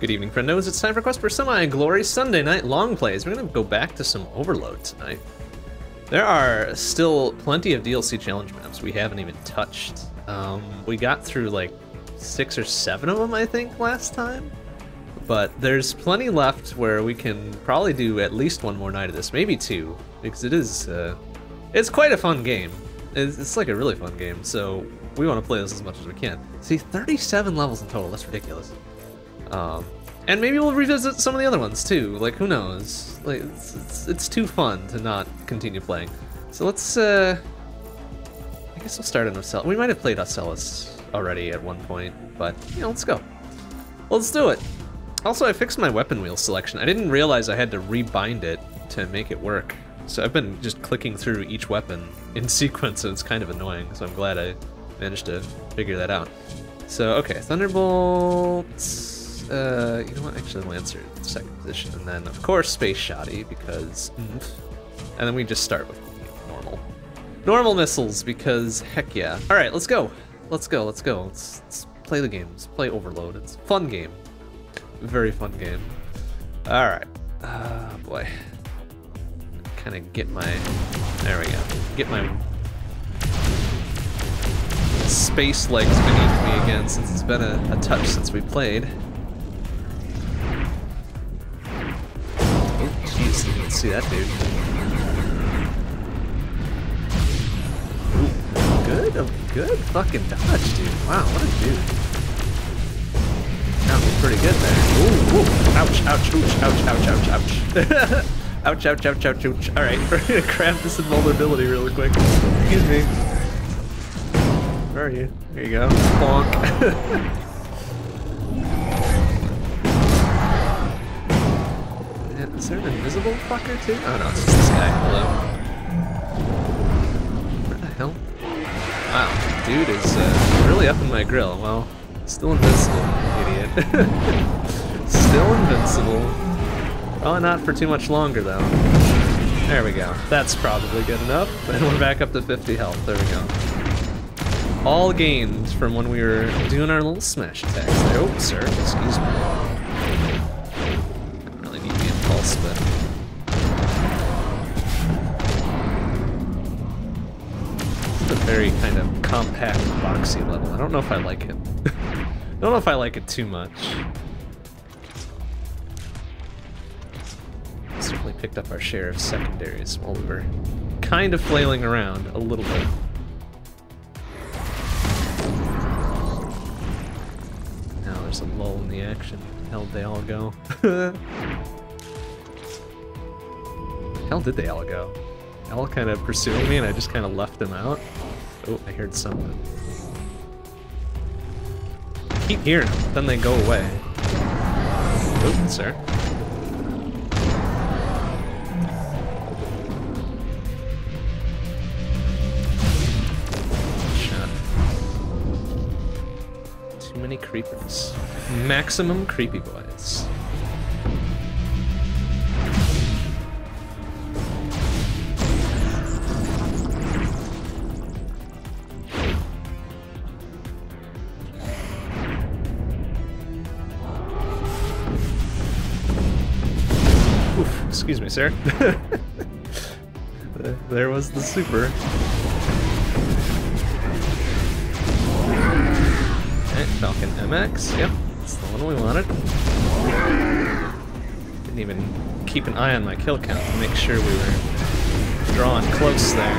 Good evening, friendos. It's time for Quest for Semi-Glory Sunday Night Long Plays. We're gonna go back to some Overload tonight. There are still plenty of DLC challenge maps we haven't even touched. We got through like 6 or 7 of them, I think, last time. But there's plenty left where we can probably do at least one more night of this, maybe 2, because it is, it's quite a fun game. It's like a really fun game, so we want to play this as much as we can. See, 37 levels in total, that's ridiculous. And maybe we'll revisit some of the other ones too, like who knows? Like, it's too fun to not continue playing. So let's, I guess we'll start on Ocellus. We might have played Ocellus already at one point, but, you know, let's go. Let's do it. Also, I fixed my weapon wheel selection. I didn't realize I had to rebind it to make it work. So I've been just clicking through each weapon in sequence, so it's kind of annoying, so I'm glad I managed to figure that out. So, okay, Thunderbolts, you know what, actually Lancer, second position, and then, of course, Space Shoddy, because, and then we just start with normal missiles, because, heck yeah. All right, let's go. Let's play the game. Let's play Overload. It's a fun game. Very fun game. All right. Boy. Kind of get my, there we go. Get my space legs beneath me again, since it's been a touch since we played. Oh, jeez, you can see that dude. Ooh, good fucking dodge, dude. Wow, what a dude. That was pretty good there. Ooh, ooh. Ouch, ouch, ouch, ouch, ouch, ouch, ouch. Ouch, ouch, ouch, ouch, ouch. Alright, we're gonna grab this invulnerability really quick. Excuse me. Where are you? There you go. Bonk. Is there an invisible fucker too? Oh no, it's just this guy. Hello. Where the hell? Wow, dude is really up in my grill. Well, still invincible, idiot. Still invincible. Probably not for too much longer, though. There we go. That's probably good enough. And we're back up to 50 health. There we go. All gained from when we were doing our little smash attacks there. Oh, sir. Excuse me. Don't really need the impulse, but... It's a very kind of compact, boxy level. I don't know if I like it. I don't know if I like it too much. Certainly picked up our share of secondaries while we were kind of flailing around a little bit. Now there's a lull in the action. Hell, they all go. Hell, did they all go? All kind of pursuing me, and I just kind of left them out. Oh, I heard something. Keep hearing them, then they go away. Oh, sir. Many creepers. Maximum creepy boys. Oof, excuse me, sir. There was the super. Falcon MX, yep, that's the one we wanted. Didn't even keep an eye on my kill count to make sure we were drawing close there.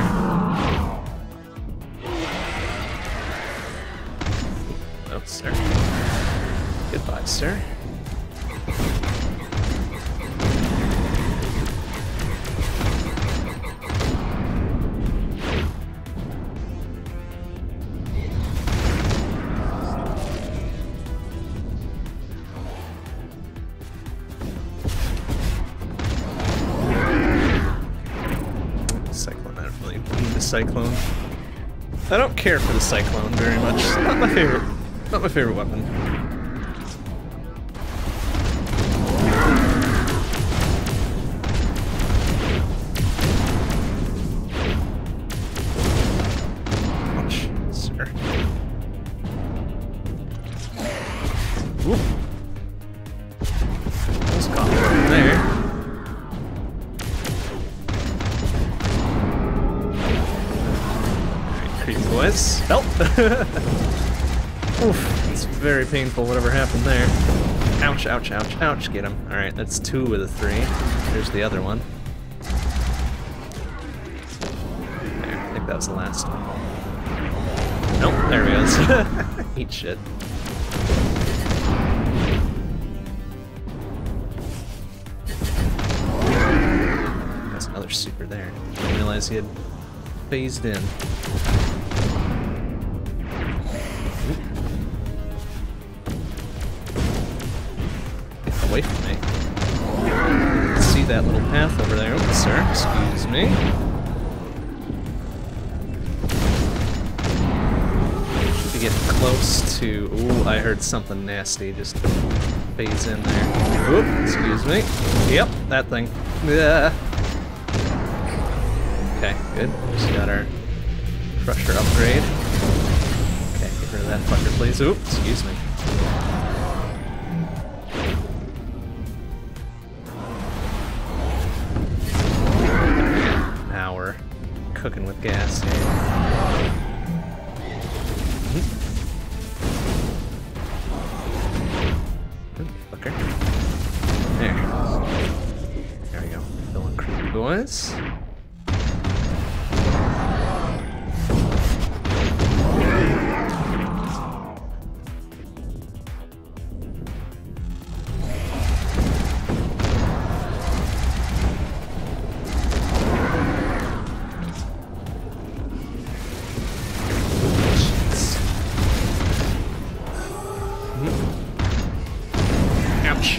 Oh, sir. Goodbye, sir. Cyclone. I don't care for the Cyclone very much. It's not my favorite. Not my favorite weapon. Ouch, sir. creepy boys. Help! Oof, it's very painful whatever happened there. Ouch, ouch, ouch, ouch. Get him. Alright, that's 2 of the 3. There's the other one. There, I think that was the last one. Nope, there he goes. Eat shit. That's another super there. Didn't realize he had phased in. Get away from me. See that little path over there. Oops, sir. Excuse me. Getting close to... Ooh, I heard something nasty just phase in there. Oop, excuse me. Yep, that thing. Yeah. Okay, good. Just got our crusher upgrade. Okay, get rid of that fucker, please. Oop, excuse me. Now we're cooking with gas here. There we go. Filling creepy boys. Ouch.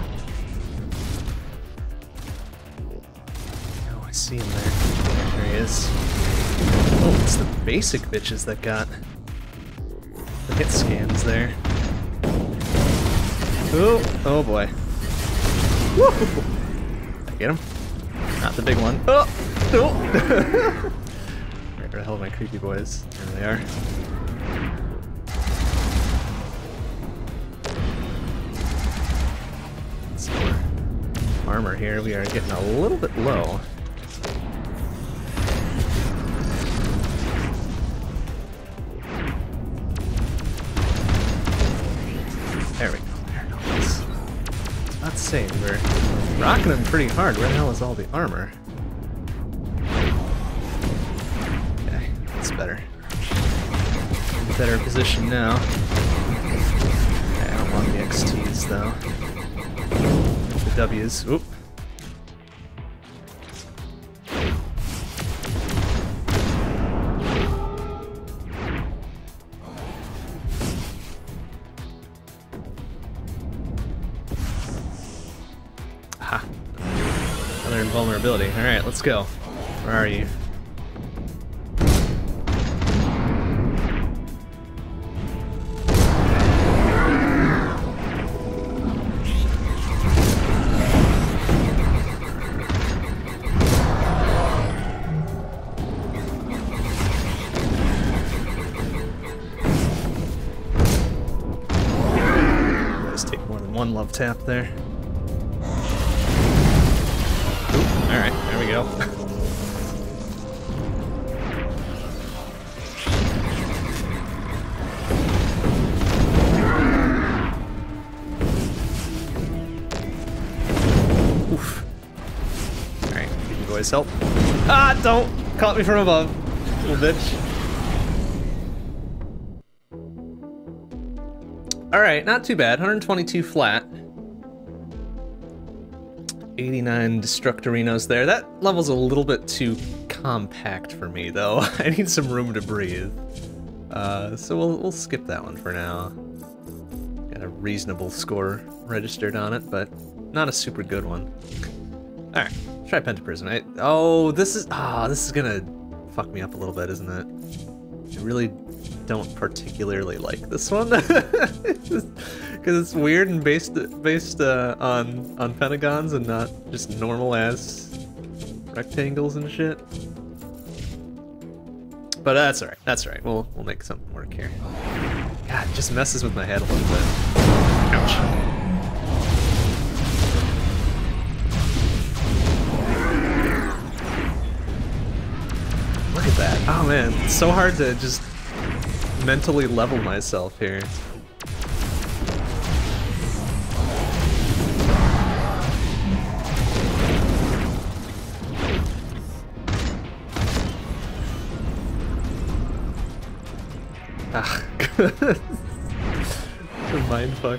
See him there. There he is. Oh, it's the basic bitches that got the hit scans there. Oh, oh boy. Woo! Did I get him? Not the big one. Oh! No! Where the hell are my creepy boys? There they are. Some more armor here. We are getting a little bit low. There we go. There it goes. Let's say we're rocking him pretty hard. Where the hell is all the armor? Okay, that's better. Better position now. Okay, I don't want the XTs though. The W's. Oop. Ha. Another invulnerability. Alright, let's go. Where are you? Let's take more than one love tap there. Alright, there we go. Oof. Alright, you boys help. Ah, don't! Caught me from above, little bitch. Alright, not too bad. 122 flat. 89 Destructorinos there. That level's a little bit too compact for me, though. I need some room to breathe. So we'll skip that one for now. Got a reasonable score registered on it, but not a super good one. Alright, try Pentaprison. Oh, this is gonna fuck me up a little bit, isn't it? I really don't particularly like this one. Because it's weird and based on pentagons and not just normal ass rectangles and shit. But that's alright. That's alright. We'll make something work here. God, it just messes with my head a little bit. Ouch. Look at that. Oh man, it's so hard to just mentally level myself here. Ah, the mindfuck.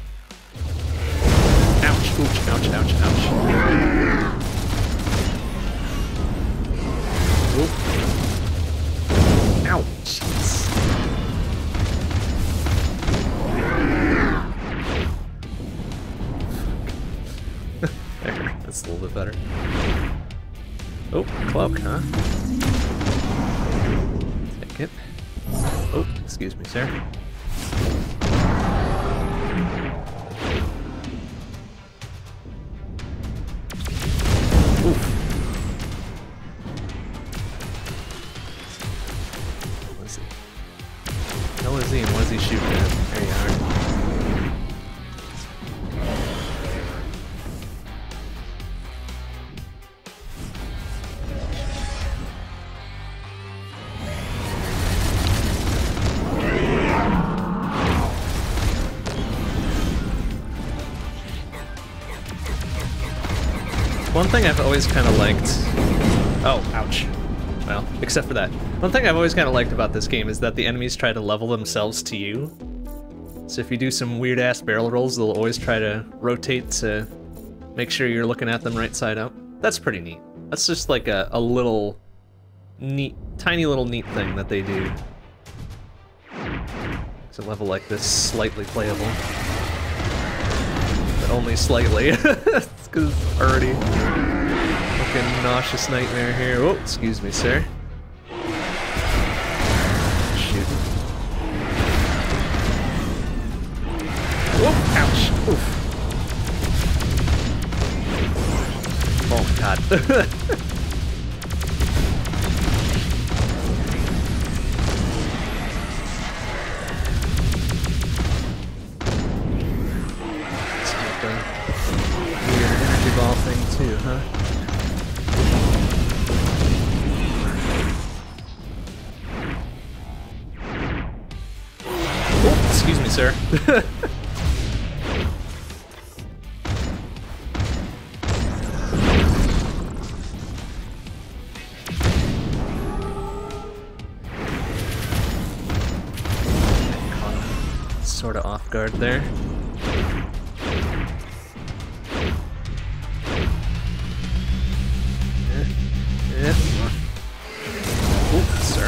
Ouch, ouch, ouch, ouch, ouch. Oop. Ow, jeez. There, that's a little bit better. Oh, cloak, huh? Take it. Oh, excuse me, sir. Oof. What is he? Hell is he and what is he shooting at? There you are. One thing I've always kind of liked... Oh, ouch. Well, except for that. One thing I've always kind of liked about this game is that the enemies try to level themselves to you. So if you do some weird-ass barrel rolls, they'll always try to rotate to make sure you're looking at them right side up. That's pretty neat. That's just like a little neat, tiny little neat thing that they do. Makes a level like this slightly playable. But only slightly. It's because it's already fucking nauseous nightmare here. Oh, excuse me, sir. Shoot. Oh, ouch. Oof. Oh my god. Weird energy ball thing too, huh? Oh, excuse me, sir. Sort of off guard there. Ooh, sir.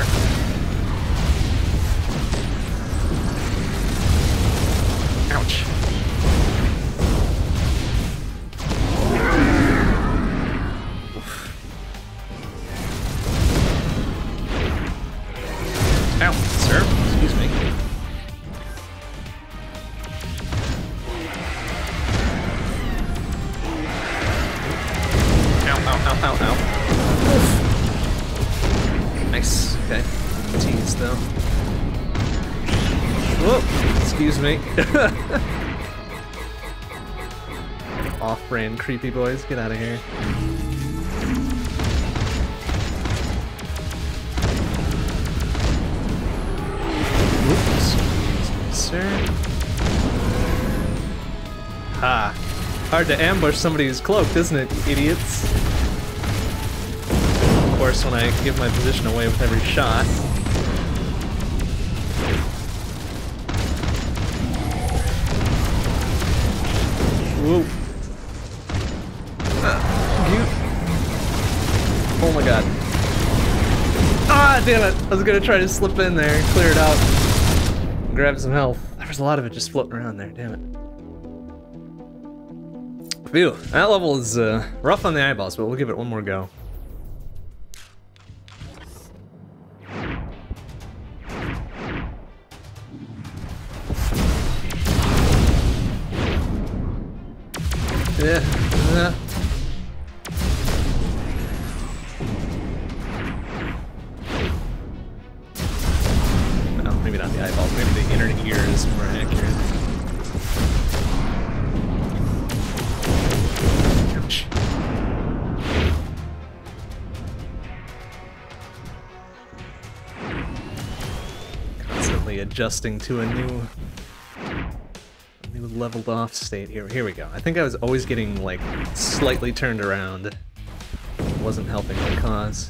Ouch. Oof. Ow, sir. Excuse me. Ow, ow, ow, ow, ow. Oof. Nice. Okay. Tease though. Whoa! Excuse me. Off-brand creepy boys, get out of here. Oops. Sir. Ha! Hard to ambush somebody who's cloaked, isn't it, idiots? Of course, when I give my position away with every shot. Whoa. Oh my god. Ah, damn it! I was gonna try to slip in there and clear it out. Grab some health. There was a lot of it just floating around there, damn it. Phew, that level is rough on the eyeballs, but we'll give it one more go. Yeah. Well, maybe not the eyeballs, maybe the inner ear is more accurate. Ouch. constantly adjusting to a new leveled off state here. Here we go. I think I was always getting, like, slightly turned around. Wasn't helping the cause.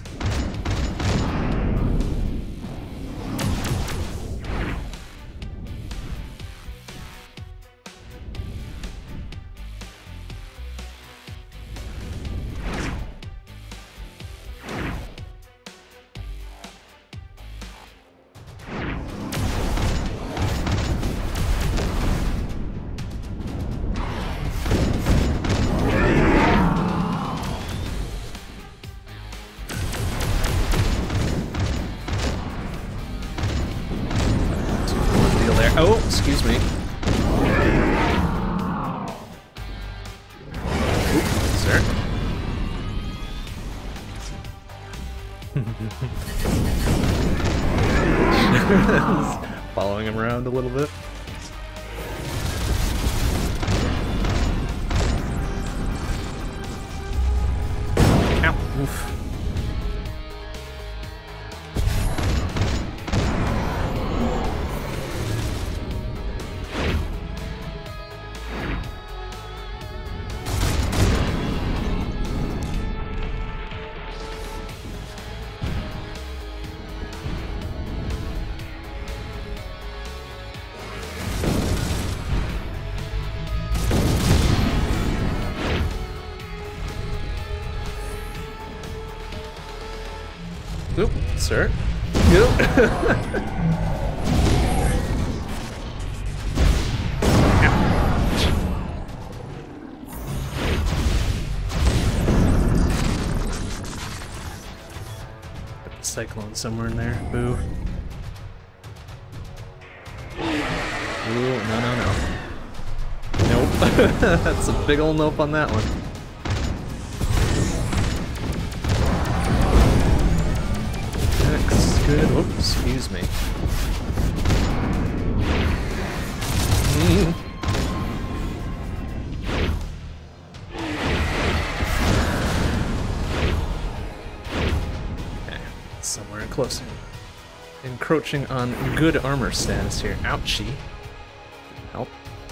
Oh, excuse me. Oop, sir. Following him around a little bit. Ow. Oof. Oop, sir. Nope. Cyclone somewhere in there. Boo. Ooh, no, no, no. Nope. That's a big ol' nope on that one. Good. Oops, excuse me. Okay, somewhere closer. Encroaching on good armor status here. Ouchie. Help.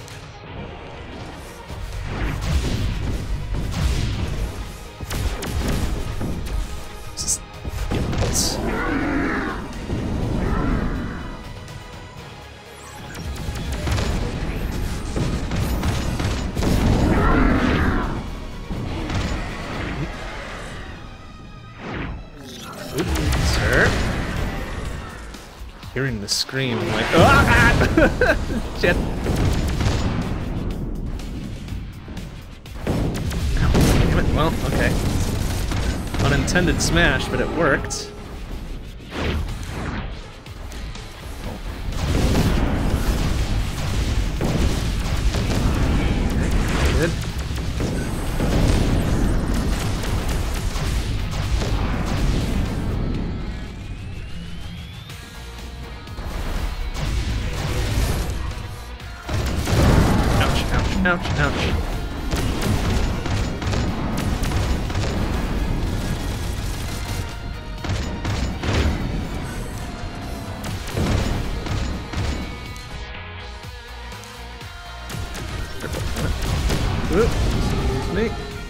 Just impulse. Hearing the scream, I'm like, ah! Shit. Ow, damn it. Well, okay. Unintended smash, but it worked. Okay, good. Ouch, ouch. Oop, me.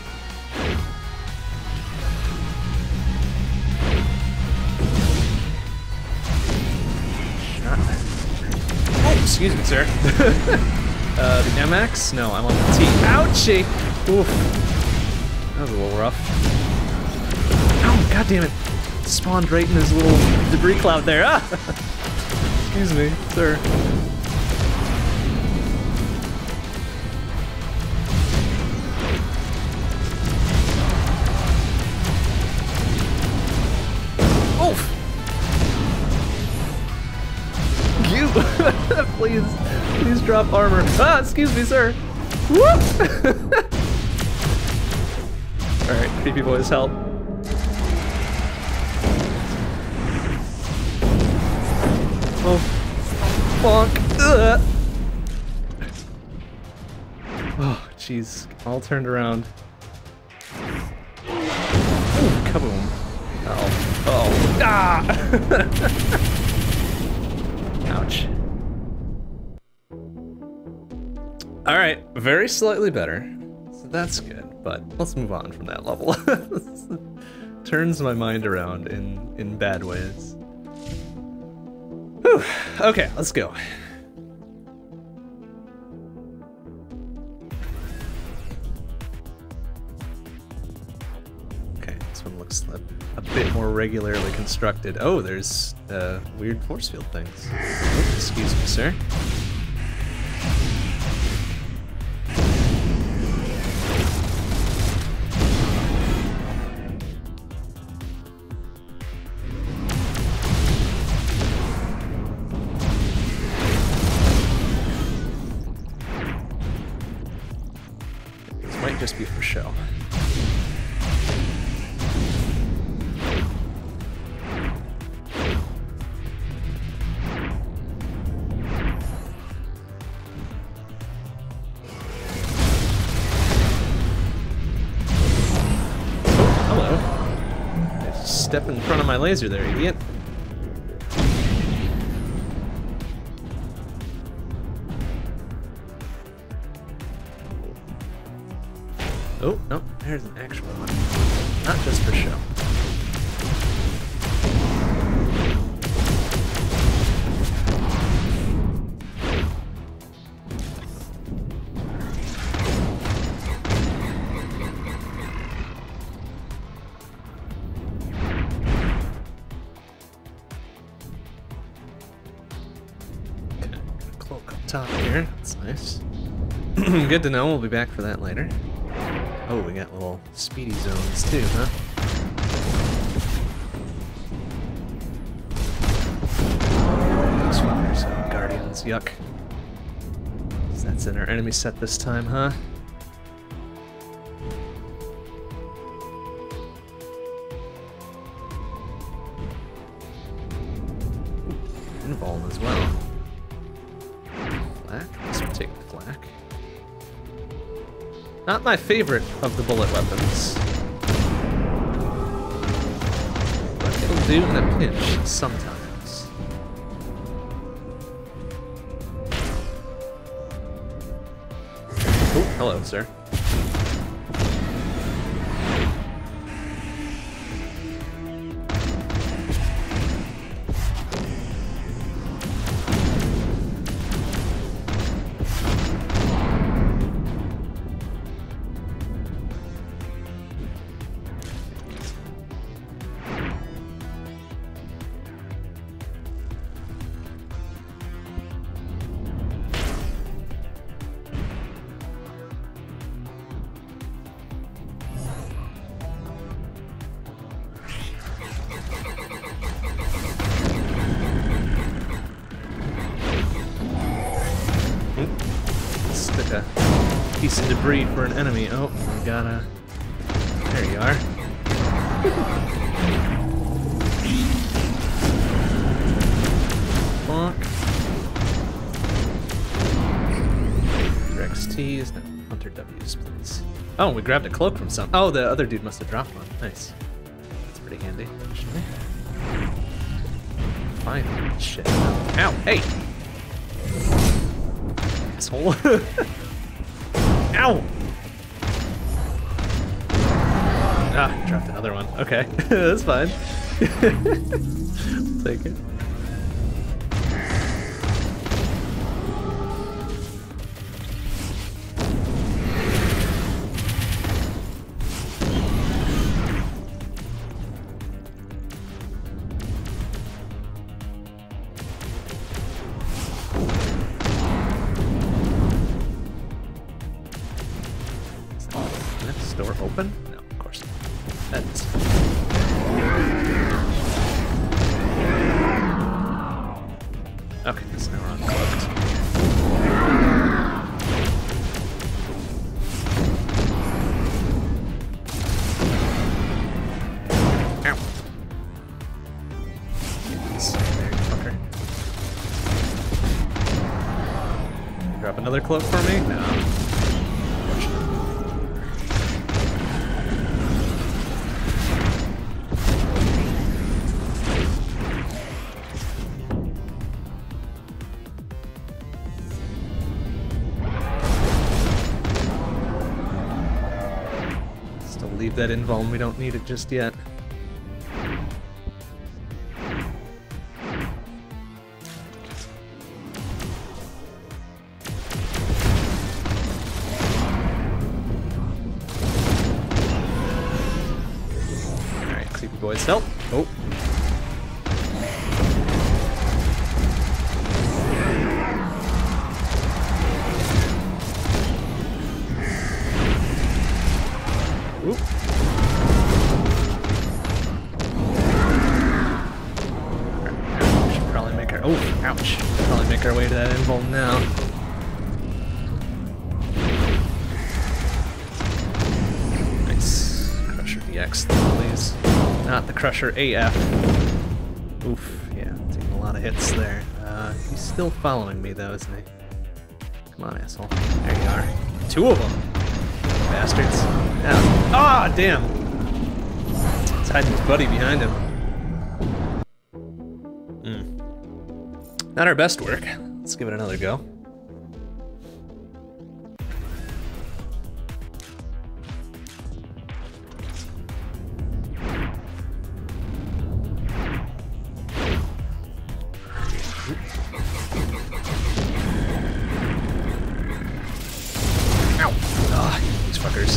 Oh, excuse me, sir. The MX? No, I'm on the T. Ouchie! Oof. That was a little rough. Ow, god damn it. Spawned right in his little debris cloud there. Ah! Excuse me, sir. Oof! You! Please drop armor. Ah, excuse me, sir. Whoop! Alright, creepy boys, help. Oh, bonk. Ugh. Oh, jeez. All turned around. Ooh, kaboom. Oh. Oh. Ah! Ouch. Alright, very slightly better. So that's good, but let's move on from that level. Turns my mind around in bad ways. Whew. Okay, let's go. Okay, this one looks a bit more regularly constructed. Oh, there's weird force field things. Oh, excuse me, sir. Just be for show. Oh, hello. Just step in front of my laser there, idiot. Oh, no, there's an actual one. Not just for show. Okay, cloak up top here. That's nice. Good to know. We'll be back for that later. Oh, we got little speedy zones too, huh? Those fires, guardians, yuck. So that's in our enemy set this time, huh? Involve as well. Flak, let's take the flak. Not my favorite of the bullet weapons. But it'll do in a pinch sometimes. Oh, hello, sir. A piece of debris for an enemy. Oh, we gotta... There you are. Bonk. Rex T's, no, Hunter W's, please. Oh, we grabbed a cloak from some. Oh, the other dude must have dropped one. Nice. That's pretty handy, actually. Fine. Shit. Ow, hey! Asshole. Ow! Ah, dropped another one. Okay, that's fine. Take it. Door open? No, of course not. That's... Okay, so now we're uncloaked. Ow. Yes, there you fucker. Drop another cloak for me? No. keep that invuln. We don't need it just yet. Alright, creepy boys help. Oh. Oop. Should probably make our ouch. Probably make our way to that invuln now. Nice. Crusher DX, please. Not the Crusher AF. Oof, yeah, taking a lot of hits there. He's still following me though, isn't he? Come on, asshole. There you are. Two of them. Bastards. Yeah. Ah, damn! He's hiding his buddy behind him. Not our best work. Let's give it another go. Ow! Ah, these fuckers.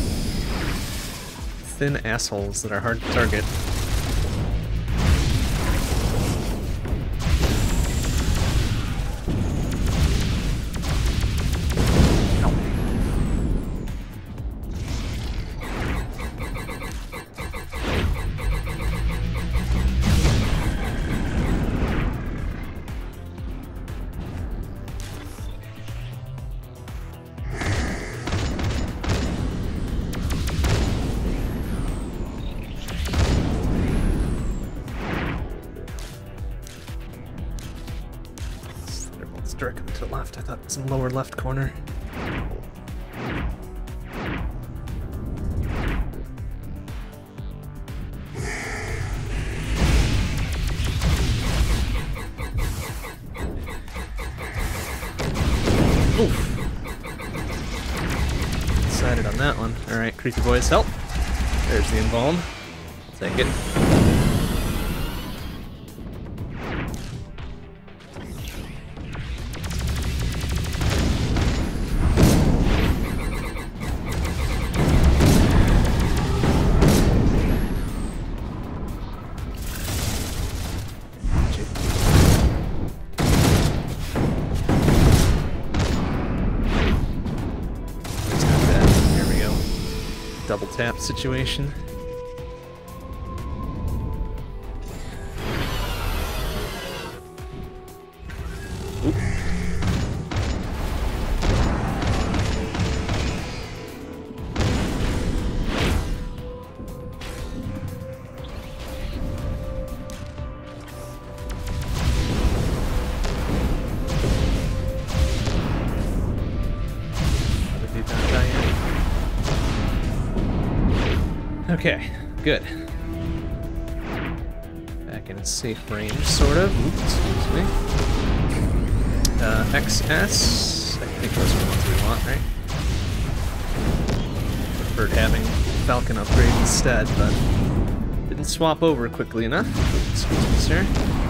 Thin assholes that are hard to target. Directly to the left. I thought it was in the lower left corner. Oof. Decided on that one. Alright, creepy boys, help. There's the invuln. Take it. Double tap situation. Oop. Okay, good. Back in a safe range, sort of. Oops, excuse me. XS. I think those are the ones we want, right? Preferred having Falcon upgrade instead, but didn't swap over quickly enough. Excuse me, sir.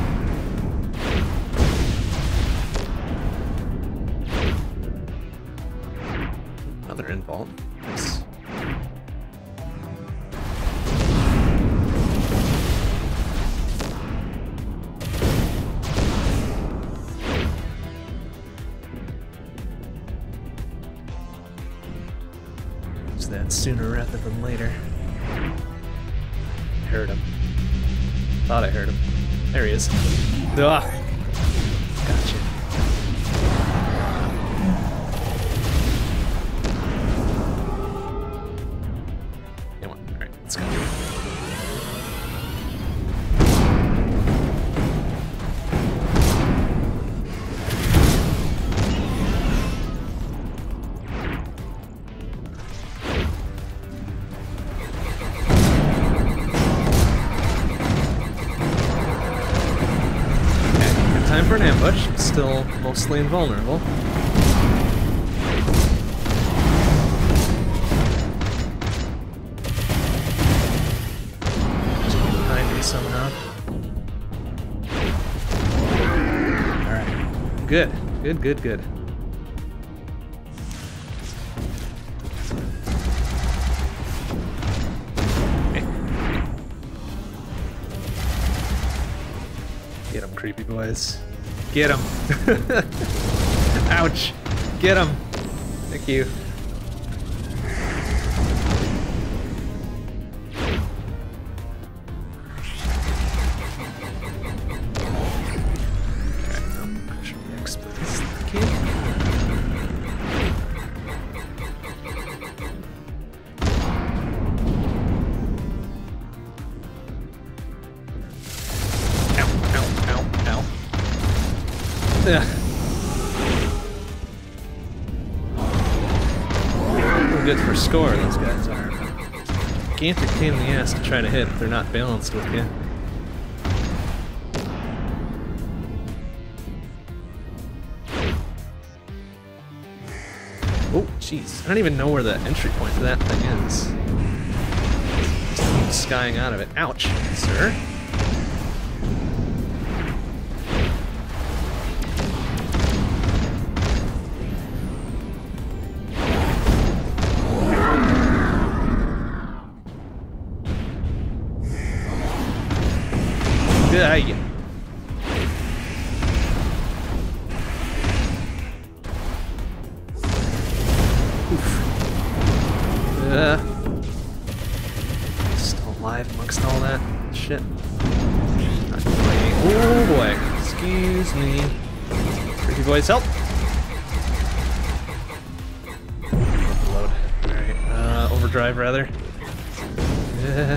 Another invuln. Nice. That sooner rather than later. Heard him. Thought I heard him. There he is. Ugh. Gotcha. Come on. Alright, let's go. Time for an ambush. It's still mostly invulnerable. good. Good, good, good. Get him, creepy boys. Get him. Ouch. Get him. Thank you. Yeah. Good for score, those guys are. Gigantic pain in the ass to try to hit if they're not balanced with you. Oh, jeez. I don't even know where the entry point to that thing is. Just keep skying out of it. Ouch, sir. Yeah. Still alive amongst all that shit. Oh boy. Excuse me. Creepy boys, help! Overload. Alright, overdrive rather. Yeah.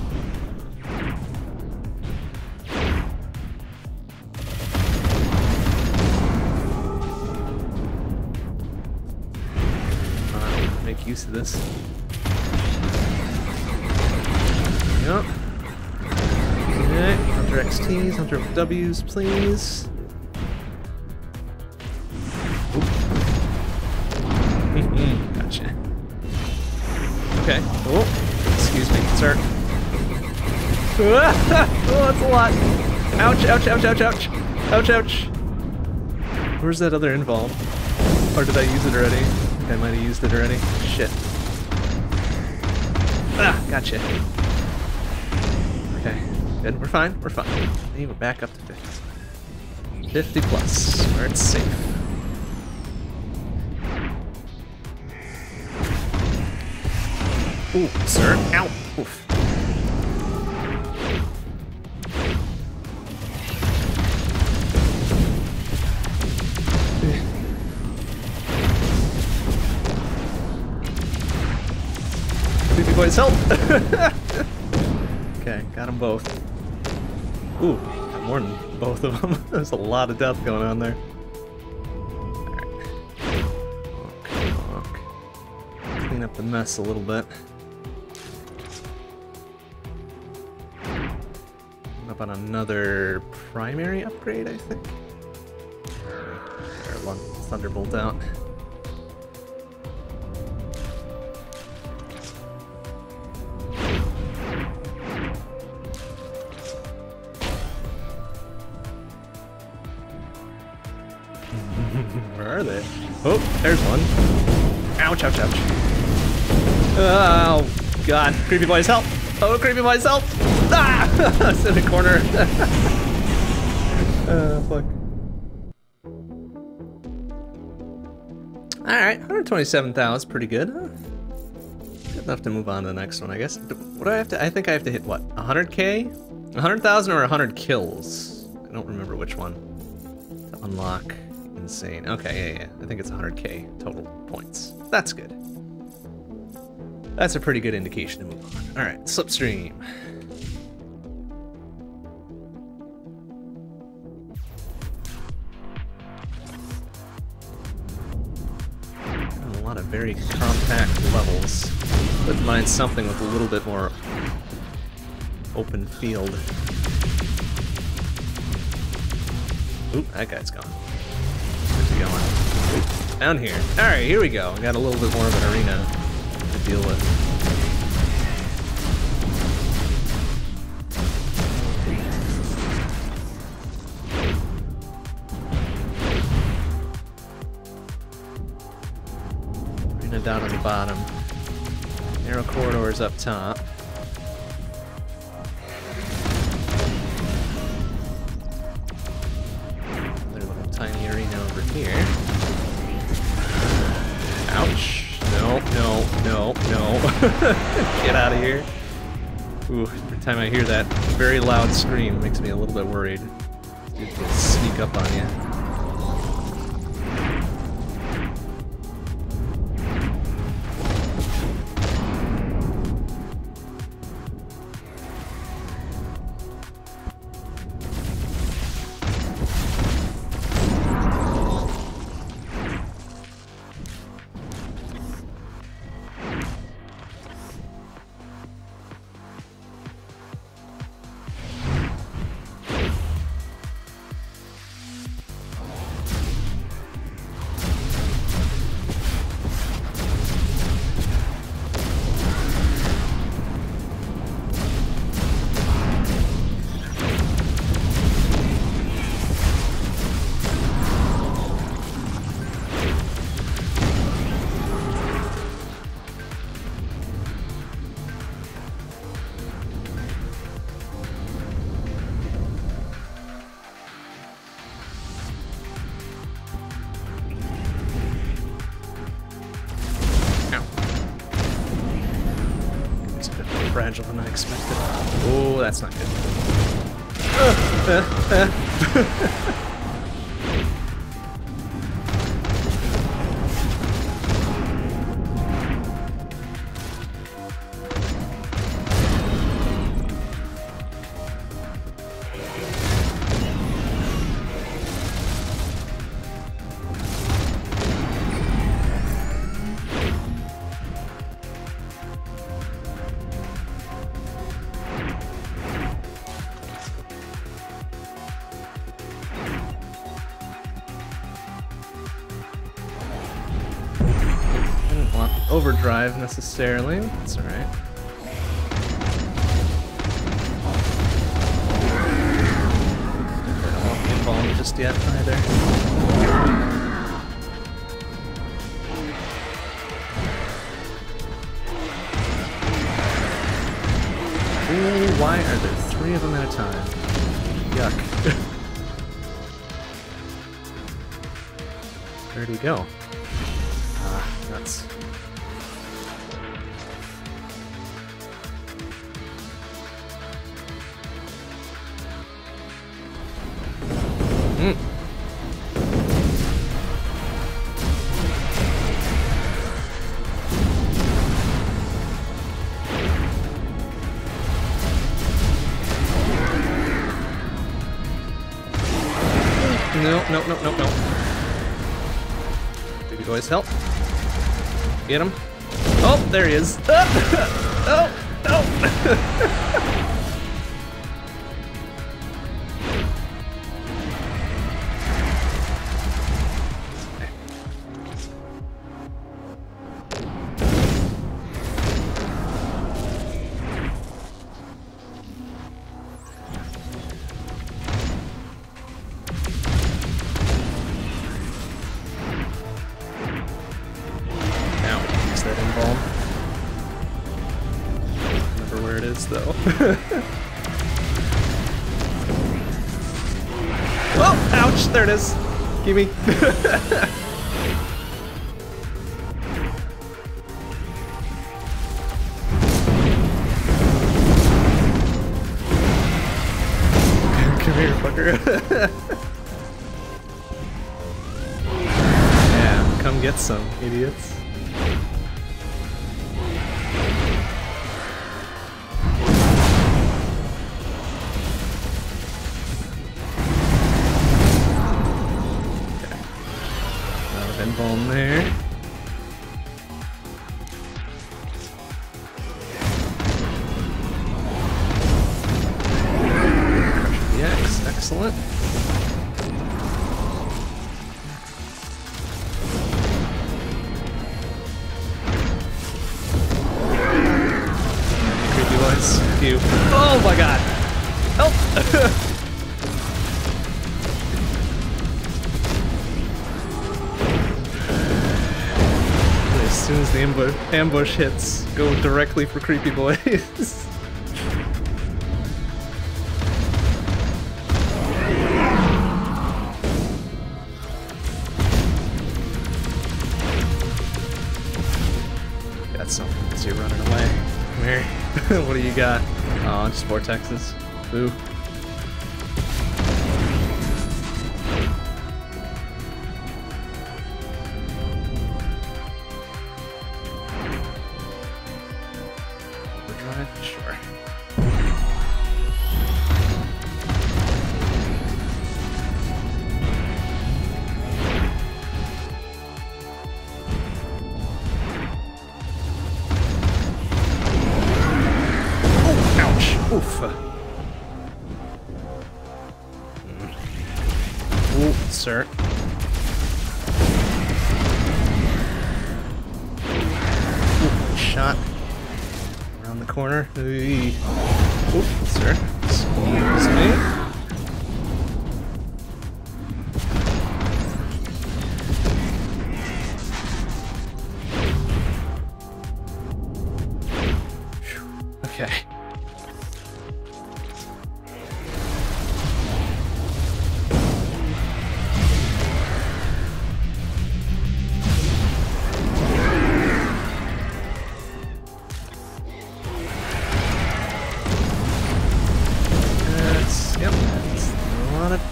Make use of this. Yep. Okay, Hunter XTs, Hunter Ws, please. Gotcha. Okay. Oh, excuse me, sir. Oh, that's a lot. Ouch, ouch, ouch, ouch, ouch. Ouch, ouch. Where's that other involved? Or did I use it already? I might have used it already. Shit. Ah, gotcha. Okay, good. We're fine. We're fine. Hey, we're back up to 50. 50 plus, where it's safe. Ooh, sir. Ow. Oof. Boys, help! Okay, got them both. Ooh, got more than both of them. There's a lot of death going on there. Alright. Walk. Clean up the mess a little bit. Up on another primary upgrade, I think. There, Thunderbolt out. Where are they? Oh, there's one. Ouch, ouch, ouch. Oh, God. Creepy boys, help! Oh, creepy boys, help! Ah! I was in a corner. Fuck. Alright, 127,000, pretty good. Good enough to move on to the next one, I guess. What do I have to, I think I have to hit what, 100k? 100,000 or 100 kills? I don't remember which one to unlock. Insane. Okay, yeah. I think it's 100k total points. That's good. That's a pretty good indication to move on. Alright, slipstream. A lot of very compact levels. Wouldn't mind something with a little bit more open field. Oop, that guy's gone. Going. Down here. Alright, here we go. We got a little bit more of an arena to deal with. down on the bottom. Narrow corridors up top. Another little tiny arena over here. Ouch. No, no, no, no. Get out of here. Ooh, every time I hear that very loud scream, it makes me a little bit worried. It can sneak up on you. Fragile than I expected. Oh, that's not good. Overdrive necessarily. That's alright. I don't want to involve just yet either. Ooh, why are there 3 of them at a time? Yuck. Where'd he go? Ah, nuts. No. Baby boys, help. Get him. Oh, there he is. Oh, no. Though. Oh, ouch, there it is. Gimme. Come here, fucker. Yeah, come get some, idiots. On there. Yes, excellent. Creepy boys. You. Oh my god. Help! soon as the ambush hits, go directly for creepy boys. Got something as you're running away. Come here. What do you got? Oh, just vortexes. Boo. Sure. Oh, ouch. Oof. Ooh, sir. Ooh, shot. Around the corner. Oop, sir. Excuse me. Okay. Yep, that's a lot of...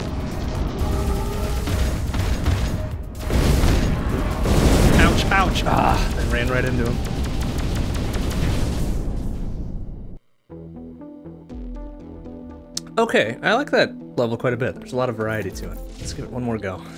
Ouch, ouch! Ah, I ran right into him. Okay, I like that level quite a bit. There's a lot of variety to it. Let's give it one more go.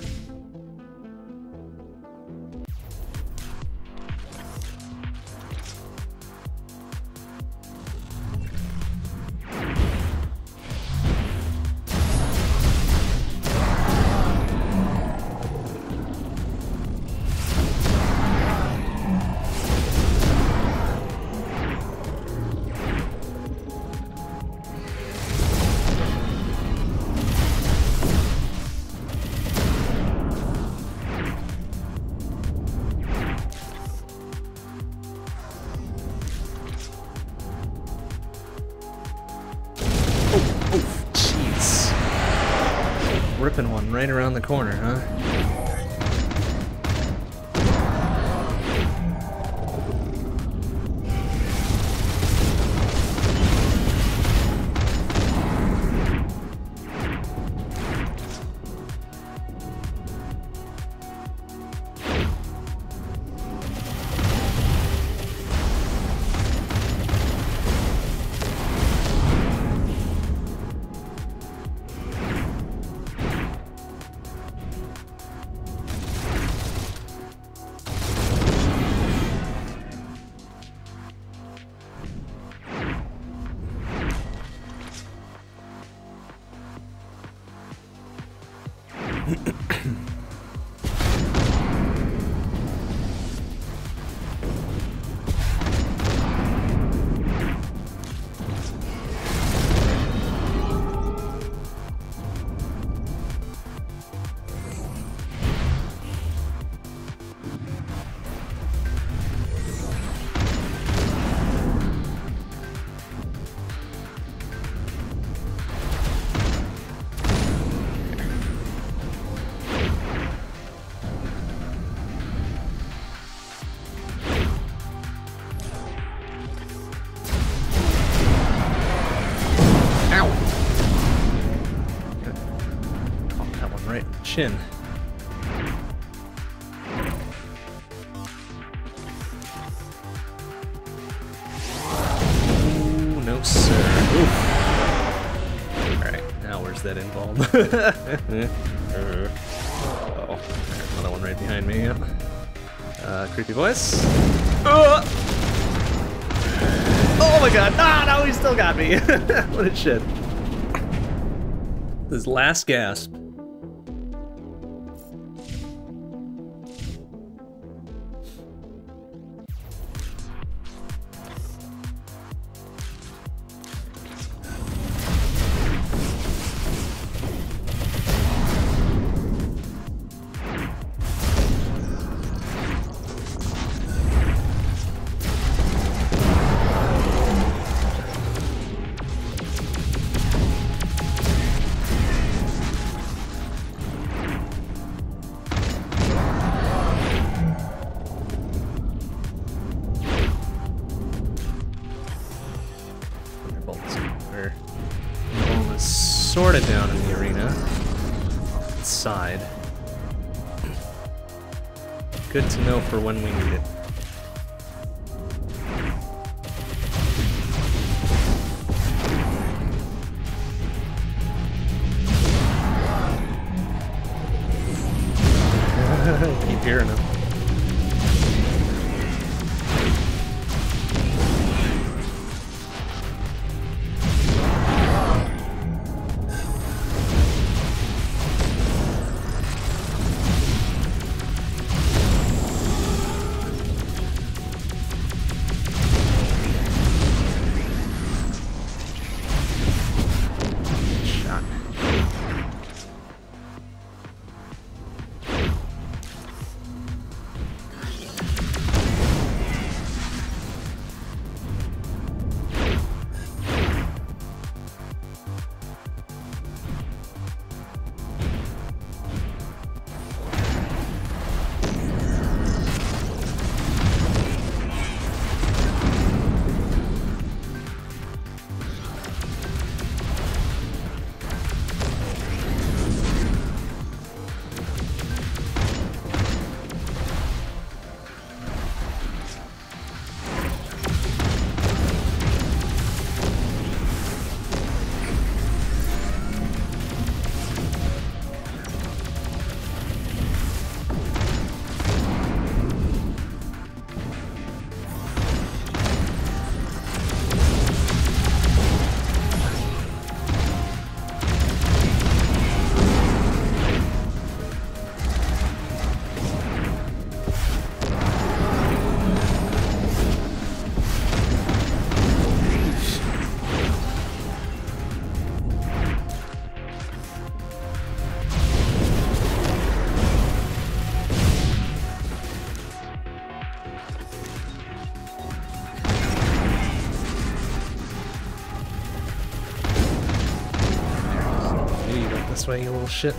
Ripping one right around the corner, huh? Right in the chin. Ooh, no sir. Oof. Alright, now where's that involved? Uh-oh. There's another one right behind me, yep. Creepy voice. Oh my god! Ah, no, he still got me! What a shit. This last gasp. the arena. Side. Good to know for when we need it. Keep hearing him. This way, you little shit.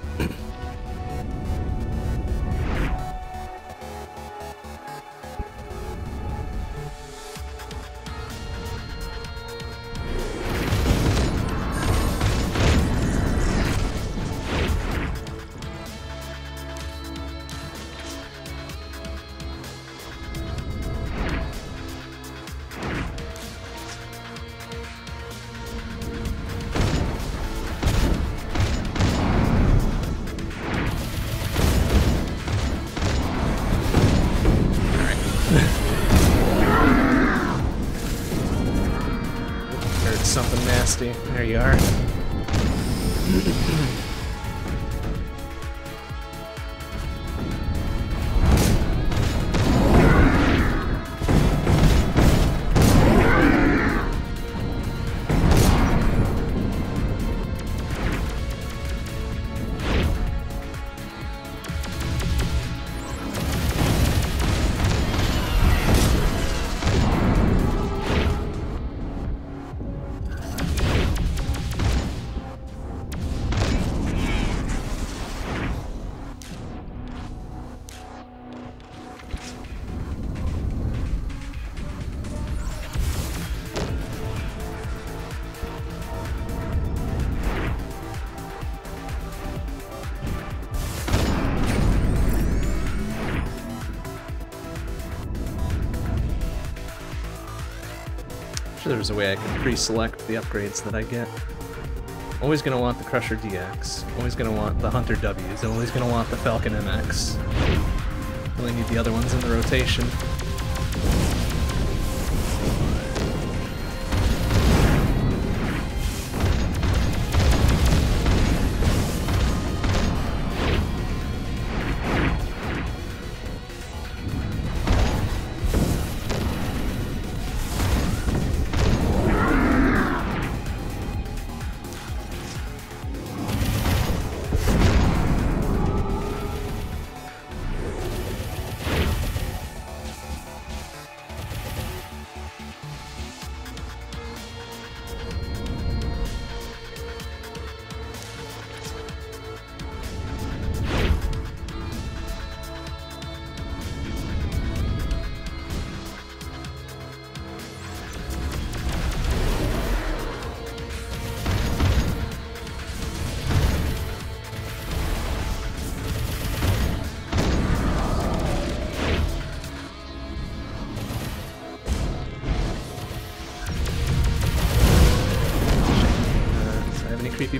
Something nasty. There you are. There's a way I can pre-select the upgrades that I get. Always gonna want the Crusher DX, always gonna want the Hunter Ws, and always gonna want the Falcon MX. Really need the other ones in the rotation.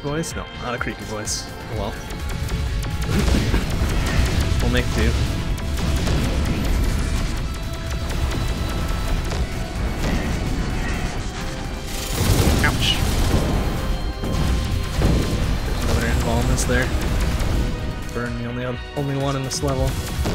voice? No, not a creepy voice. Oh well. We'll make do. Ouch. There's another involvement there. Burn, the only one in this level.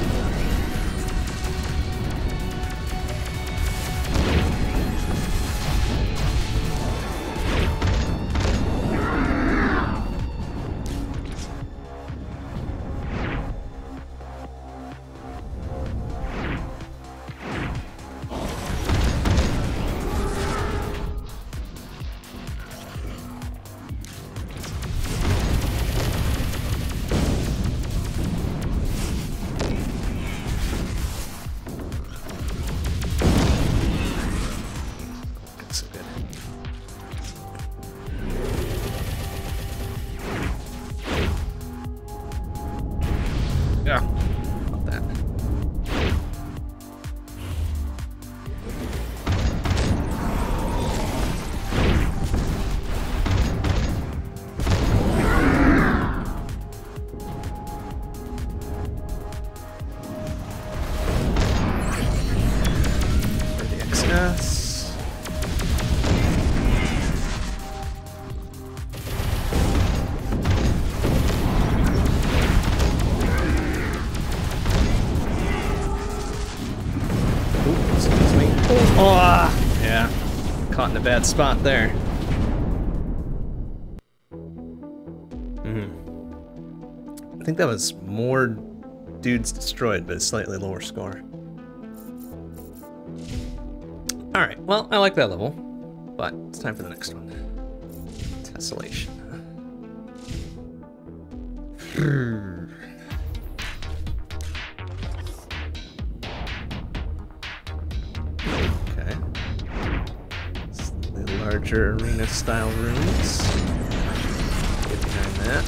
Caught in a bad spot there. I think that was more dudes destroyed, but a slightly lower score. Alright, well, I like that level, but it's time for the next one. Tessellation. Okay. Slightly larger arena-style rooms. Get behind that.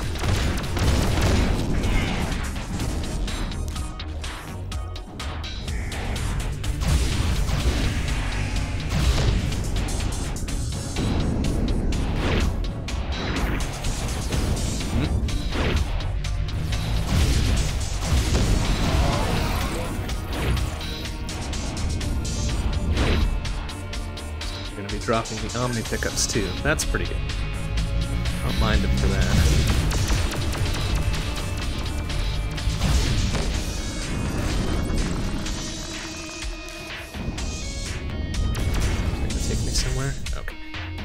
Dropping the Omni pickups too. That's pretty good. I don't mind him for that. Is it gonna take me somewhere? Okay.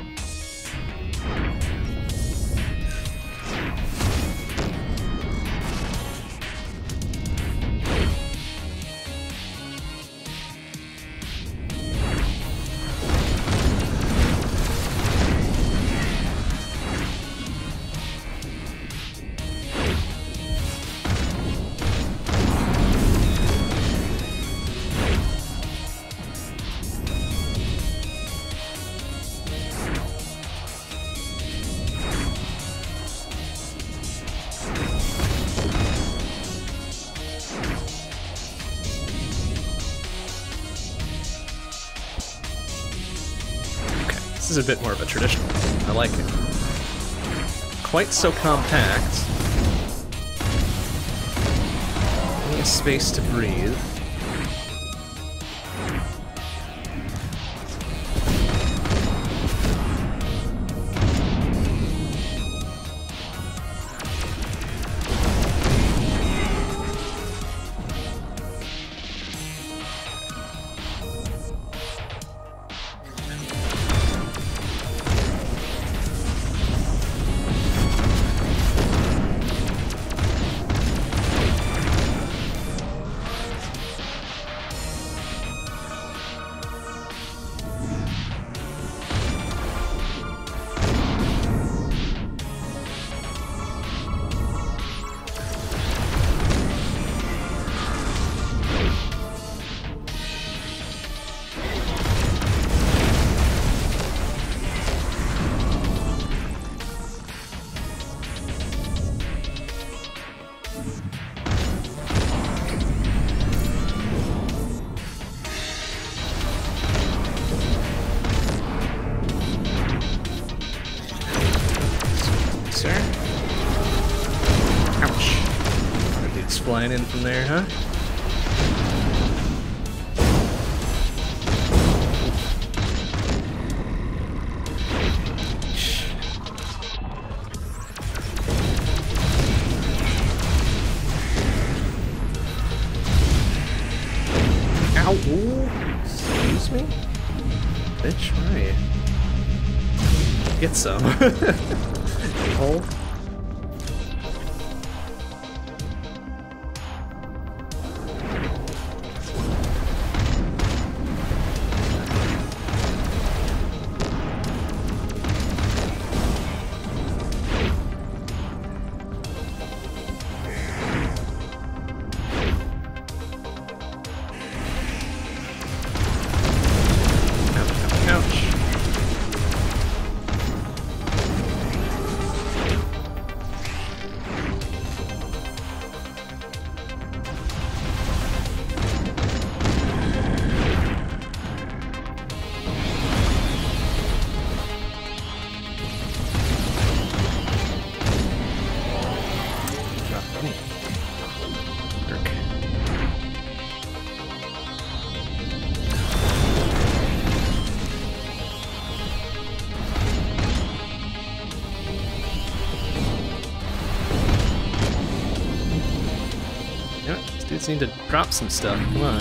This is a bit more of a traditional one. I like it. Quite so compact. Plenty of space to breathe. Ouch. That dude's flying in from there, huh? Ow! Ooh. Excuse me? Bitch, where are you? Get some. Hole. Dudes need to drop some stuff. Come on.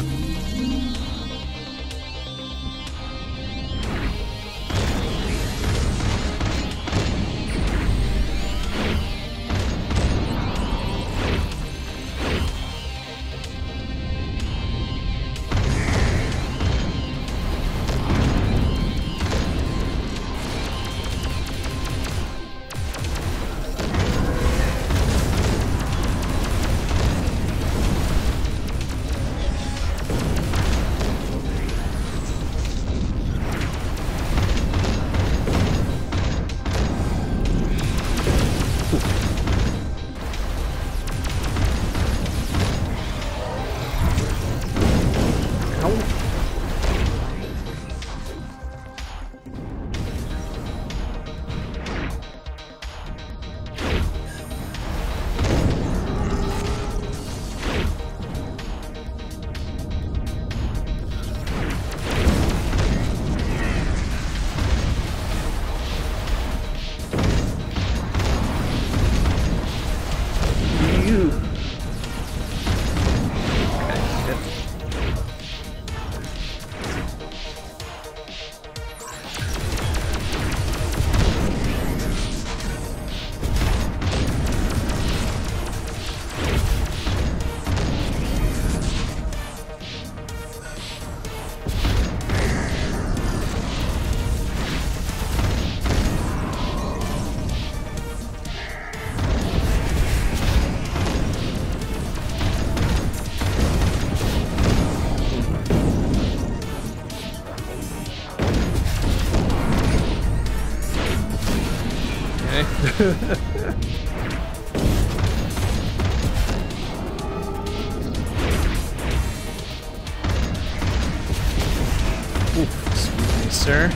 Excuse me, sir.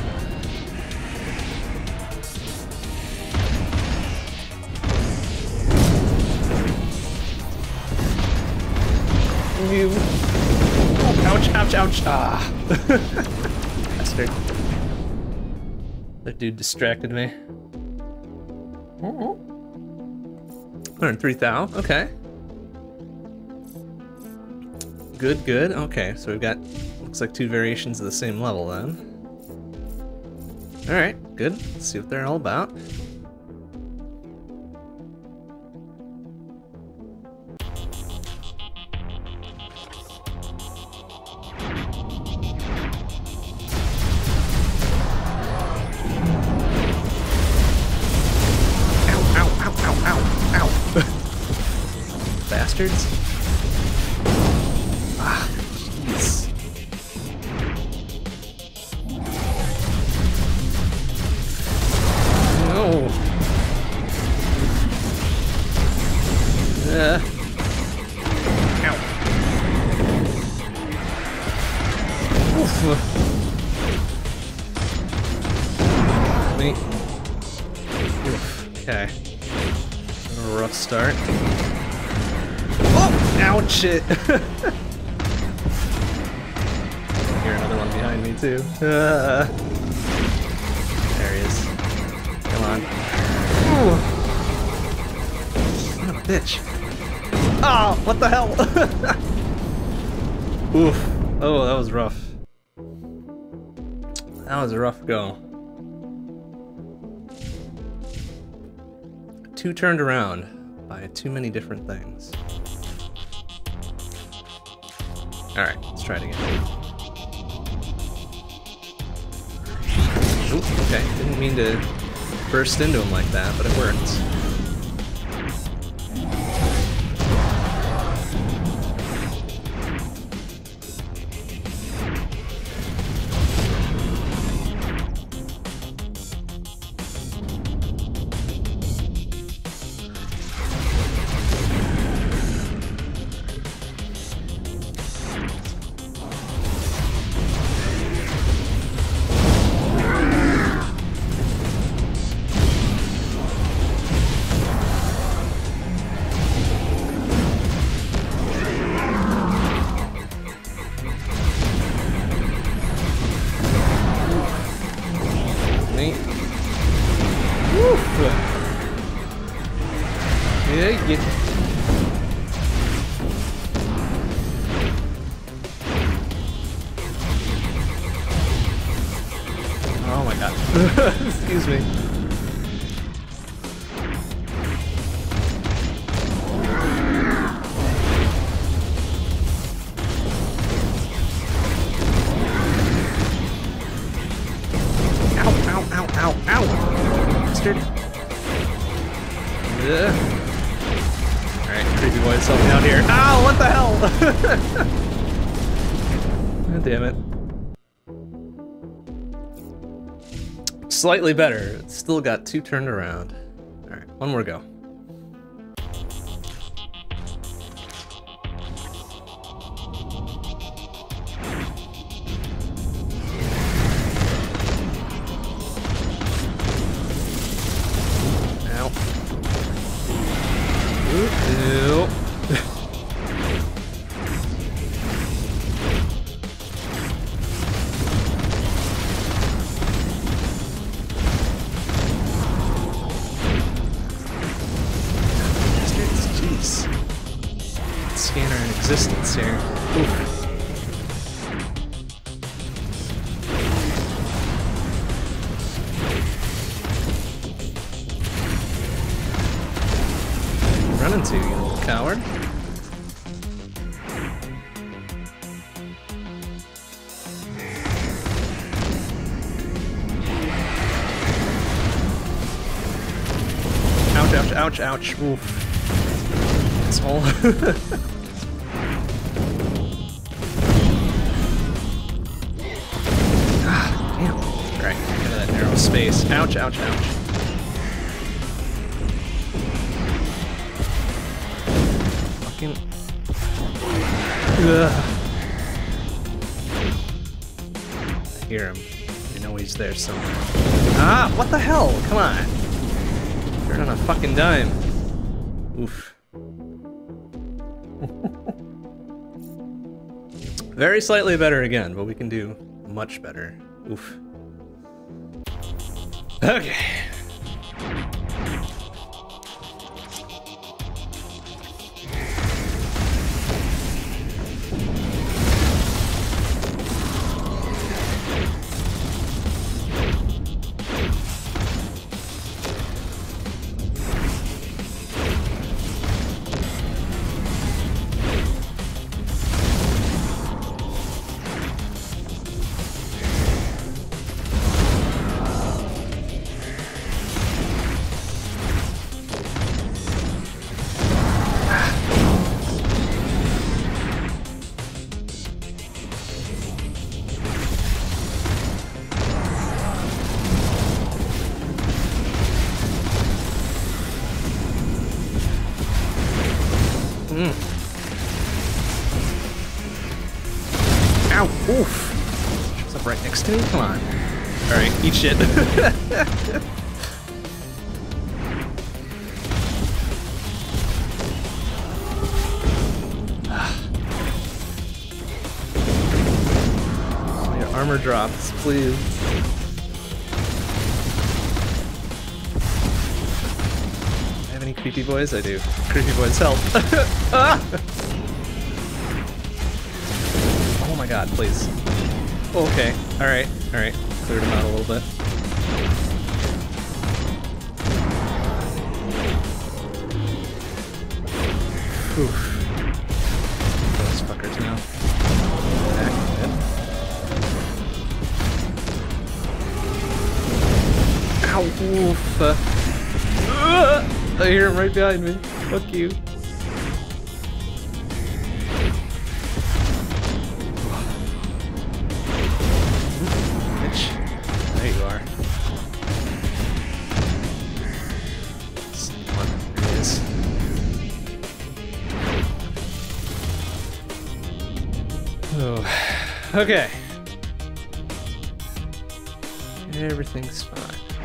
You. Oh, ouch, ouch, ouch. Ah. Bastard. That dude distracted me. 103,000. Okay. Good, good. Okay, so we've got, looks like 2 variations of the same level then. Alright, good. Let's see what they're all about. Bastards. Ah, jeez. No. Ow. Oof. Me. Oof. Okay. Rough start. start. Oh! Ouch! Shit! I hear another one behind me, too. There he is. Come on. Ooh. Son of a bitch. Oh, what the hell? Oof. Oh, that was rough. That was a rough go. Too turned around by too many different things. Alright, let's try it again. Oop, okay, didn't mean to burst into him like that, but it worked. Oh my god. Excuse me. Ow, ow, ow, ow, ow! Bastard. Alright, creepy boy's help me out here. Ow, what the hell? God damn it. Slightly better. It's still got two turned around. Alright, one more go. Ow. Ooh, scanner in existence here. Oof. Run into you, little coward. Ouch, ouch, ouch, ouch. Oof. Asshole. Damn. Alright, get out of that narrow space. Ouch, ouch, ouch. Fucking. Ugh. I hear him. I know he's there somewhere. Ah, what the hell? Come on. Turn on a fucking dime. Oof. Very slightly better again, but we can do much better. Oof. Okay. Ow! Oof! What's up right next to me? Come on. Alright, eat shit. armor drops, please. I have any creepy boys? I do. Creepy boys help. Ah! Oh my god, please. Okay, alright, alright. Cleared him out a little bit. Oof. Those fuckers now. Back a bit. Ow, oof. I hear him right behind me. Fuck you. Bitch. There you are. Come on, there he is. Oh, okay. Everything's fine.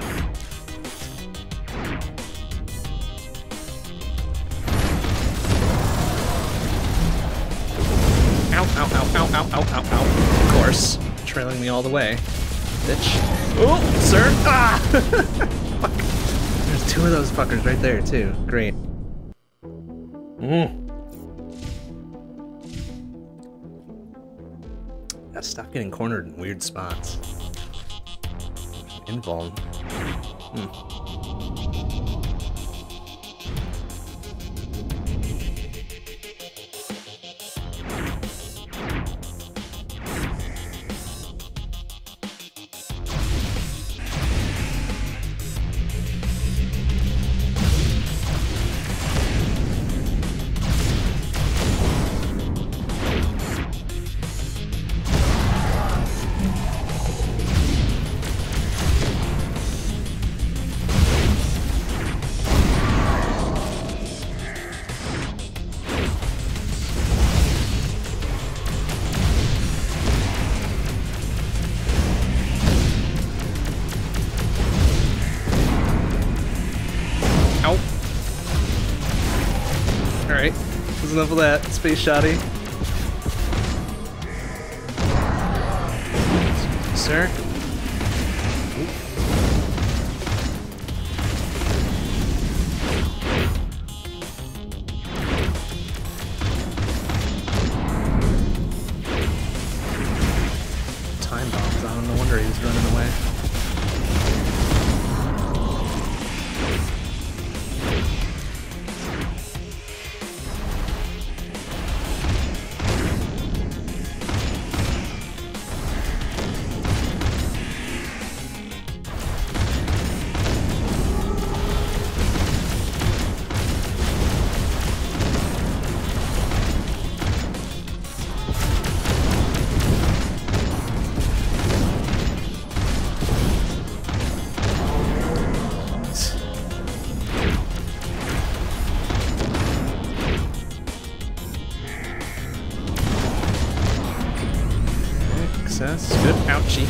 Ow, ow, ow, ow, ow, ow, ow, ow. Of course. Trailing me all the way. Bitch. Oh, sir! Ah! Fuck. There's two of those fuckers right there, too. Great. Gotta stop getting cornered in weird spots. Invuln. Alright, that's enough of that. Space shoddy. Sir? Time bombs on, no wonder he was running away. Success. Good. Ouchie.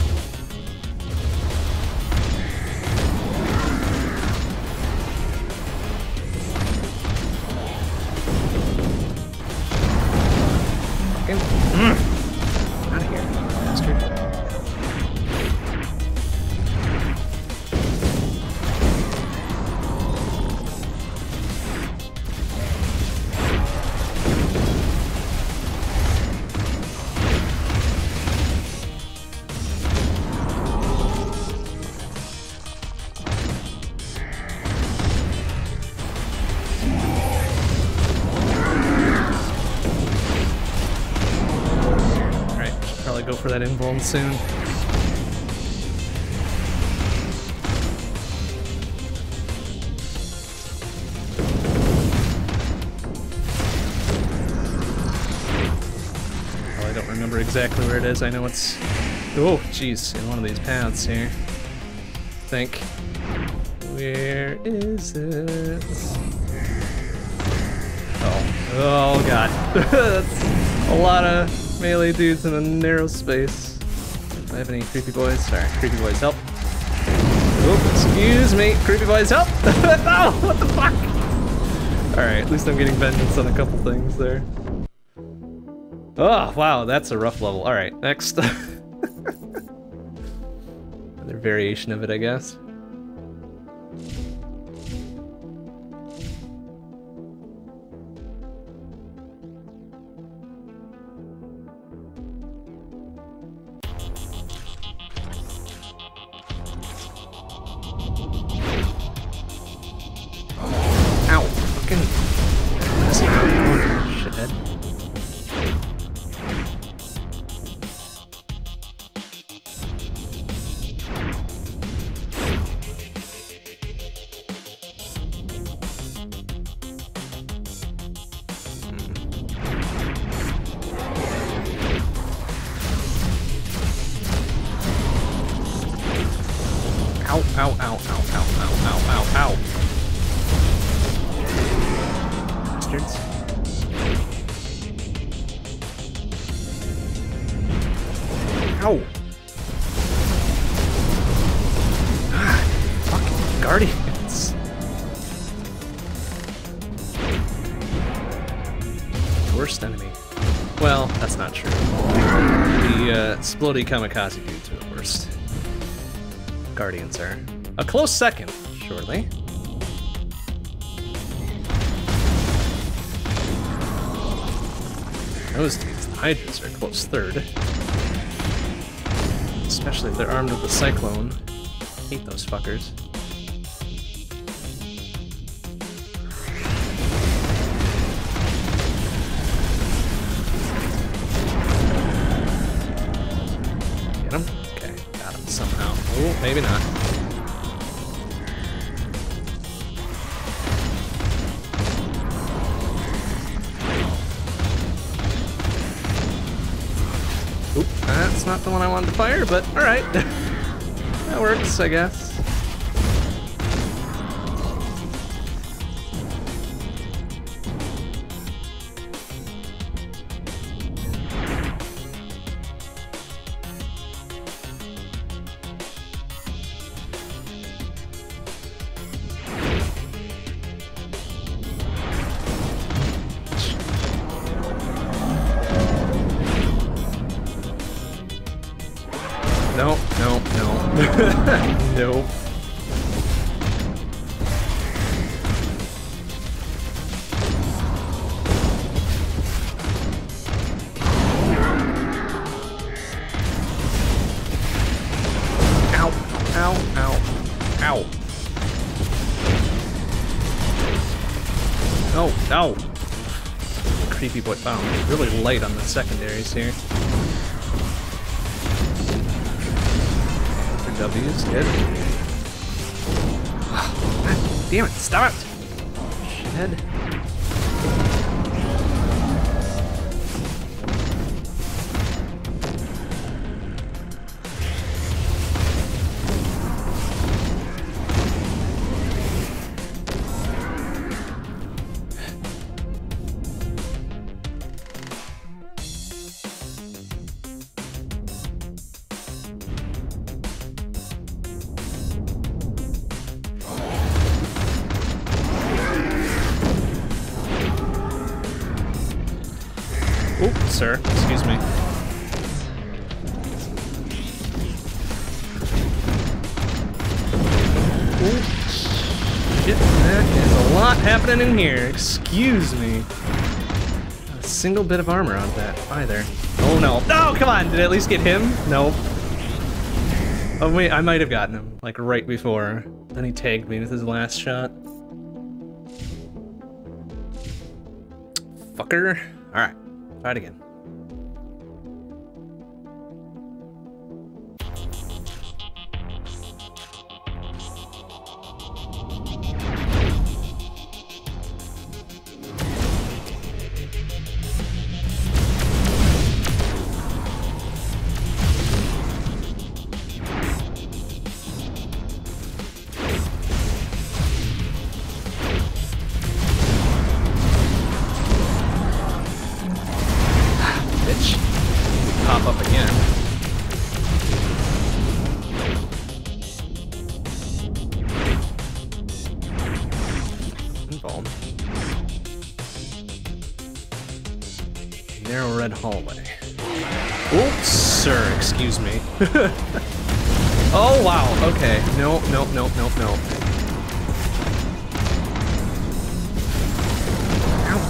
Out of here, bastard. Go for that invuln soon. Well, I don't remember exactly where it is. I know it's... Oh, jeez, in one of these paths here. I think. Where is it? Oh god. That's a lot of melee dudes in a narrow space. Do I have any creepy boys? Sorry, creepy boys help. Oh, excuse me, creepy boys help! No, what the fuck? Alright, at least I'm getting vengeance on a couple things there. Oh, wow, that's a rough level. Alright, next. Another variation of it, I guess. Ow, ow, ow, ow, ow, ow, ow, ow, ow. Bastards. Ow. Ah, fucking guardians. Worst enemy. Well, that's not true. The Splody Kamikaze dudes are the worst. Guardians are a close second, surely. Those dudes, the Hydras, are a close third. Especially if they're armed with the Cyclone. Hate those fuckers. Get him? Okay, got him somehow. Oh, maybe not. Oop, that's not the one I wanted to fire, but alright. That works, I guess. No, no, no. No. Ow, ow, ow, ow. No, no. Creepy boy. Wow, I'm really light on the secondaries here. W's, good. God damn it, stop it! Shithead. Oh, sir, excuse me. Oh, shit, that is a lot happening in here. Excuse me. Not a single bit of armor on that either. Oh no. No, come on, did I at least get him? No. Oh wait, I might have gotten him, like right before. Then he tagged me with his last shot. Fucker. Alright. Try it again. Pop up again. Involved. Narrow red hallway. Oops, sir, excuse me. Oh, wow, okay. No, no, no, no, no. Ow.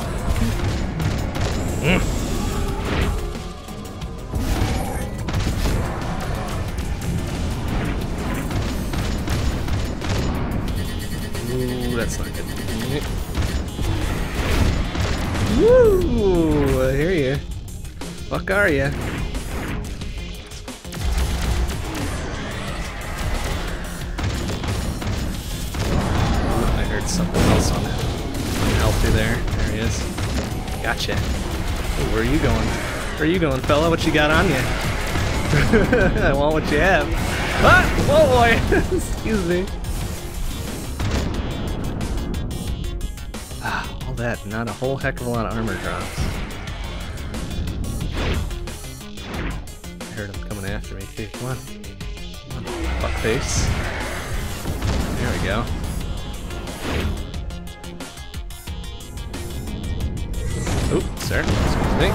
Ooh, that's not good. Woo! I hear you. Fuck are ya? I heard something else on that. Help you there. There he is. Gotcha. Oh, where are you going? Where are you going, fella? What you got on you? I want what you have. Ah! Whoa, boy! Excuse me. All that, not a whole heck of a lot of armor drops. I heard him coming after me too. Come on. Come on, fuckface. There we go. Oop, sir. Excuse me.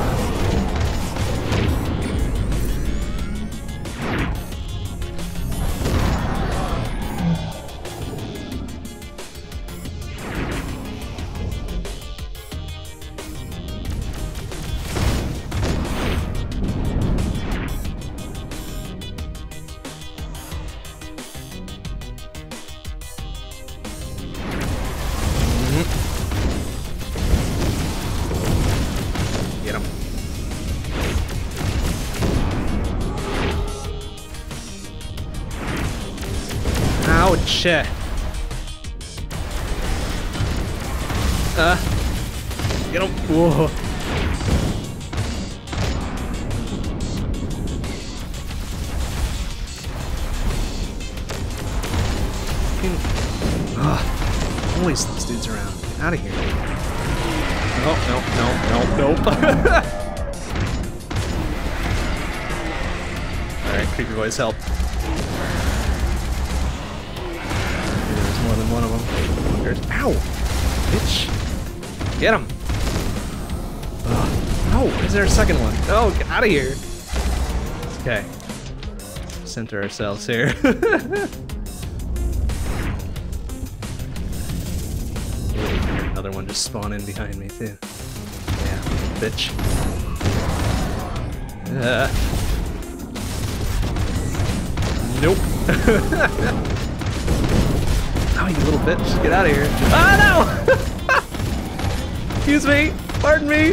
Ouch! Get him! Whoa! Always these dudes around. Get out of here! Oh no! All right, creepy boys, help! More than one of them. Ow! Bitch! Get him! Oh, is there a second one? Oh, get out of here! Okay. Center ourselves here. Another one just spawned in behind me too. Yeah, bitch. Nope. Oh, you little bitch. Get out of here. Ah, no! Excuse me. Pardon me.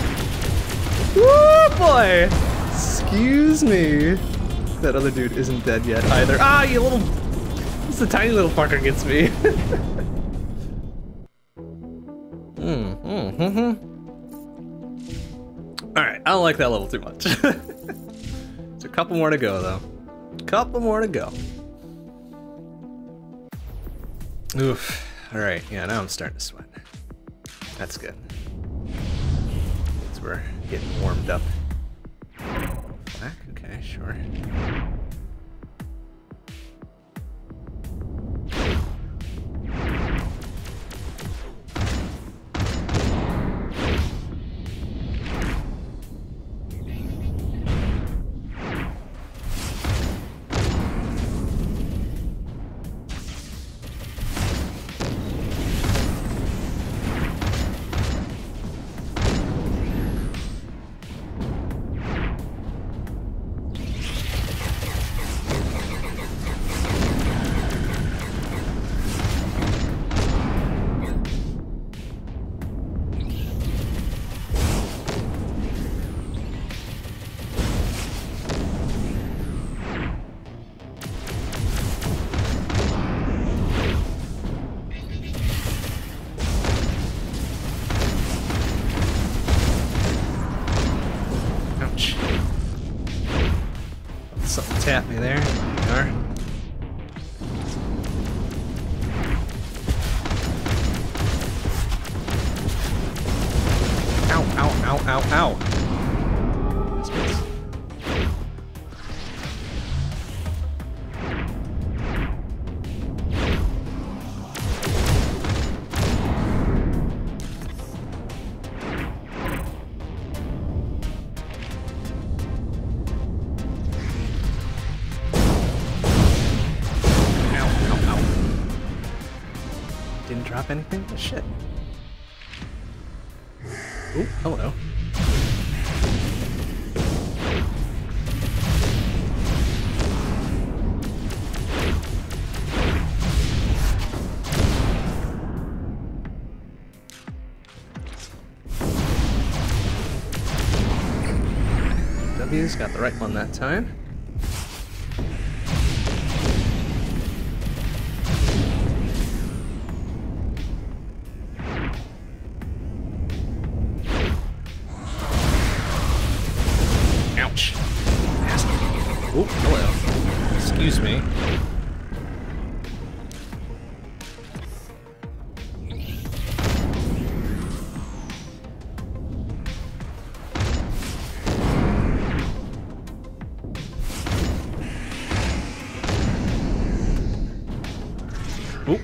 Woo, boy. Excuse me. That other dude isn't dead yet either. Ah, you little... It's the tiny little fucker gets me. Alright, I don't like that level too much. There's a couple more to go, though. Couple more to go. Oof. Alright, yeah, now I'm starting to sweat. That's good. Because we're getting warmed up. Black? Okay, sure. Something tapped me there. There you are. Ow, ow, ow, ow, ow. That's good. drop anything? Oh, shit. Ooh, hello. W's got the right one that time. Ouch. Oh, hello. Excuse me. Oop.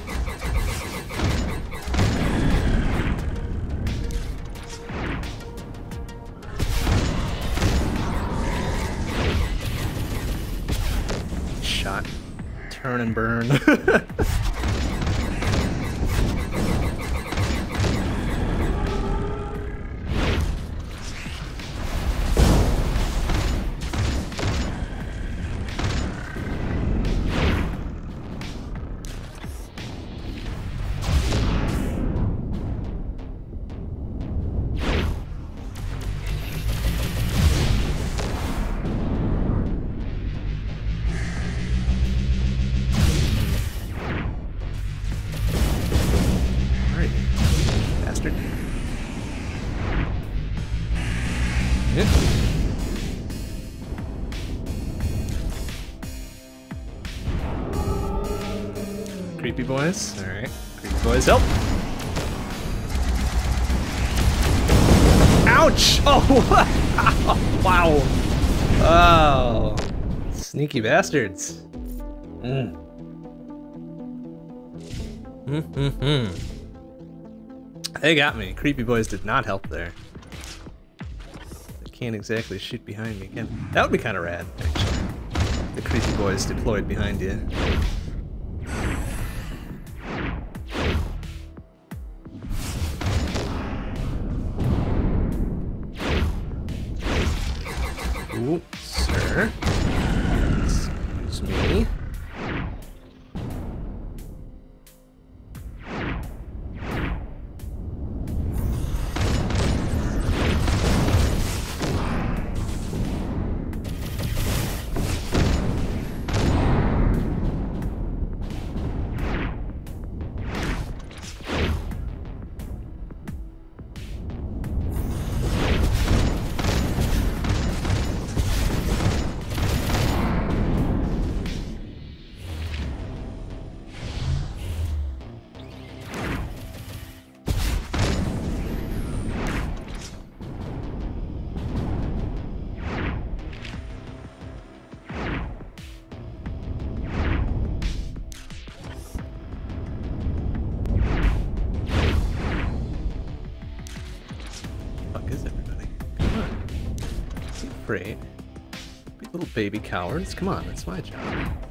Shot. Turn and burn. Yep. Creepy boys. Alright. Creepy boys, help! Ouch! Oh, wow! Oh. Sneaky bastards. They got me. Creepy boys did not help there. They can't exactly shoot behind me, can they? That would be kind of rad, actually. The creepy boys deployed behind you. Ooh, sir. Excuse me. Afraid. Be little baby cowards. Come on, that's my job.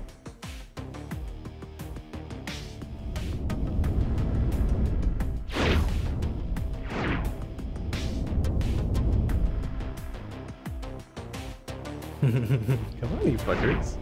Come on, you fuckers.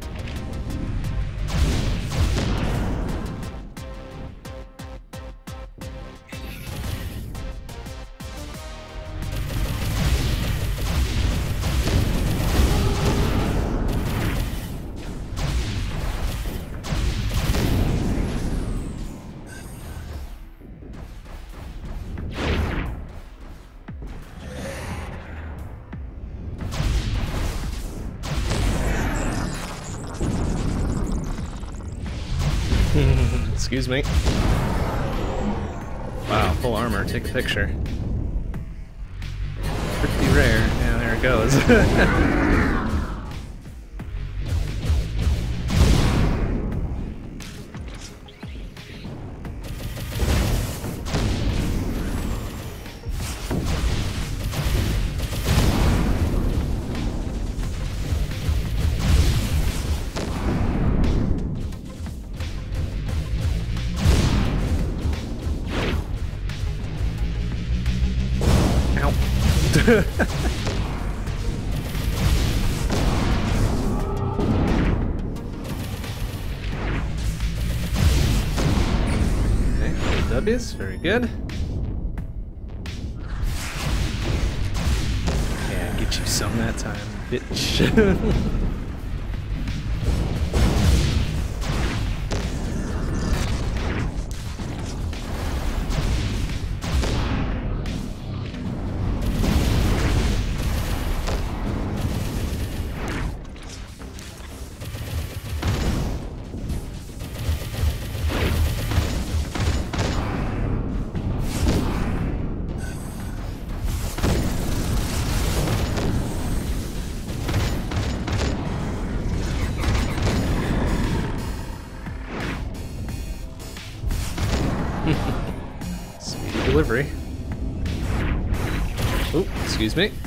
Excuse me. Wow, full armor. Take a picture. Pretty rare. Yeah, there it goes. Okay, W's, very good. Yeah, get you some that time, bitch. Speedy delivery. Oh, excuse me.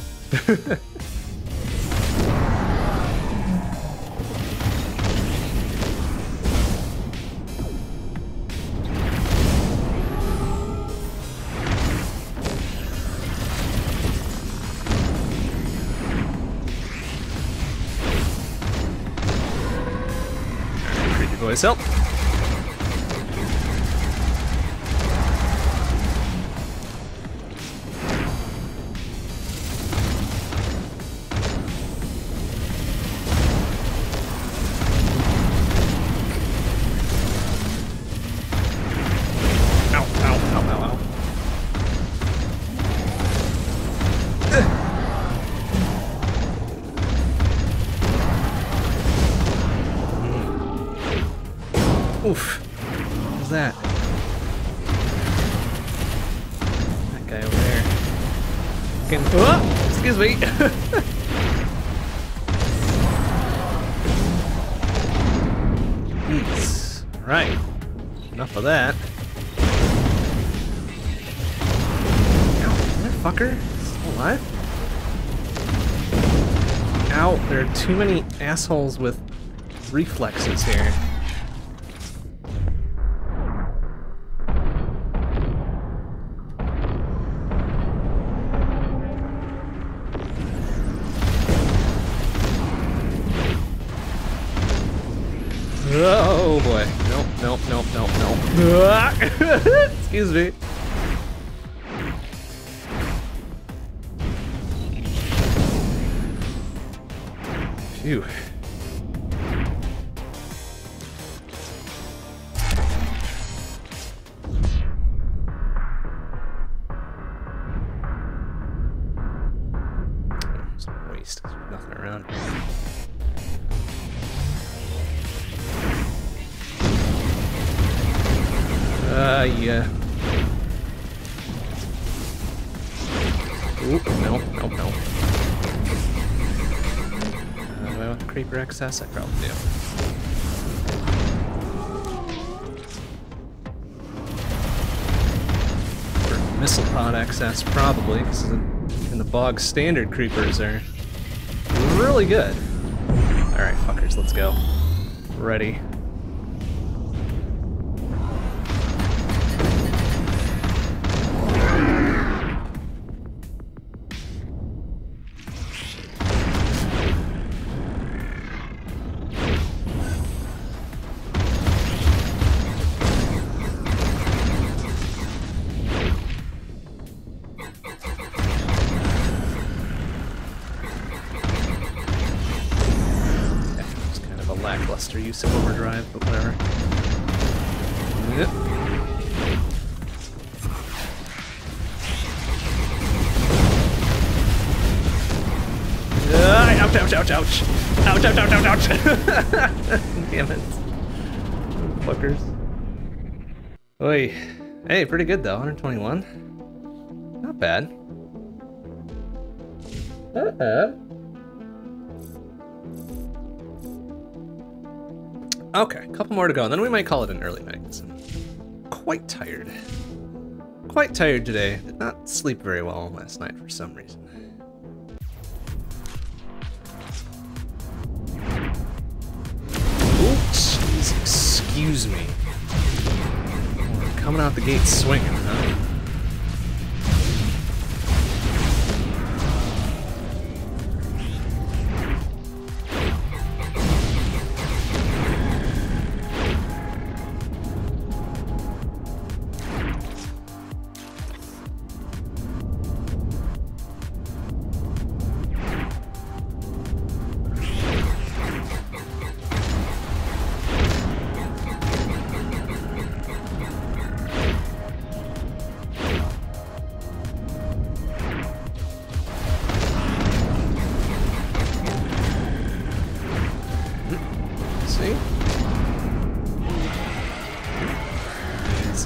Creepy voice help. Oof. What was that? That guy over there. Fucking, oh, excuse me. Jeez. Right. Enough of that. Ow, motherfucker. Still alive? Ow, there are too many assholes with reflexes here. Oh boy. Nope, nope, nope, nope, nope. Excuse me. Phew. Some waste. There's nothing around. Yeah. Oop, no, no, no. Do I want the creeper excess? I probably do. Or missile pod excess, probably, because in the bog standard creepers are really good. Alright, fuckers, let's go. Ready. Lackluster use of overdrive, but whatever. Yep. Ouch, ouch, ouch, ouch! Ouch, ouch, ouch, ouch, ouch! Damn it. Fuckers. Oi. Hey, pretty good though, 121. Not bad. Not bad. Okay, a couple more to go, and then we might call it an early night. I'm quite tired. Quite tired today. Did not sleep very well last night for some reason. Oops, excuse me. We're coming out the gate swinging, huh?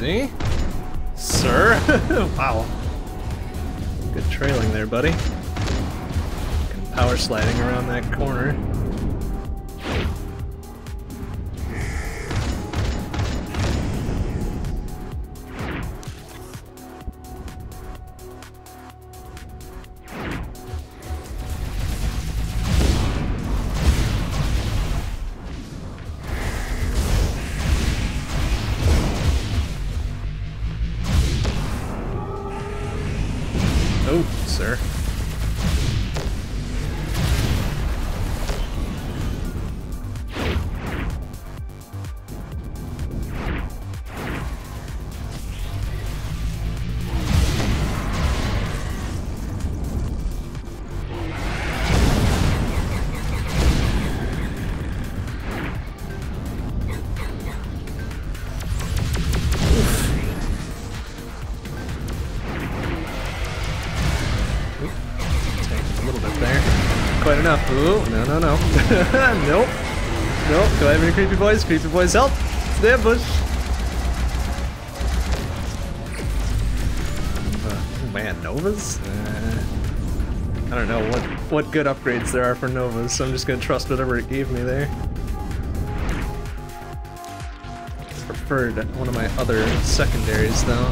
see? Sir? Wow. Good trailing there, buddy. Power sliding around that corner. Oh, sir. Quite enough. Ooh, no, no, no. Nope. Nope. Do I have any creepy boys? Creepy boys, help! It's the ambush! Oh man, Novas? I don't know what good upgrades there are for Novas, so I'm just gonna trust whatever it gave me there. Preferred one of my other secondaries, though.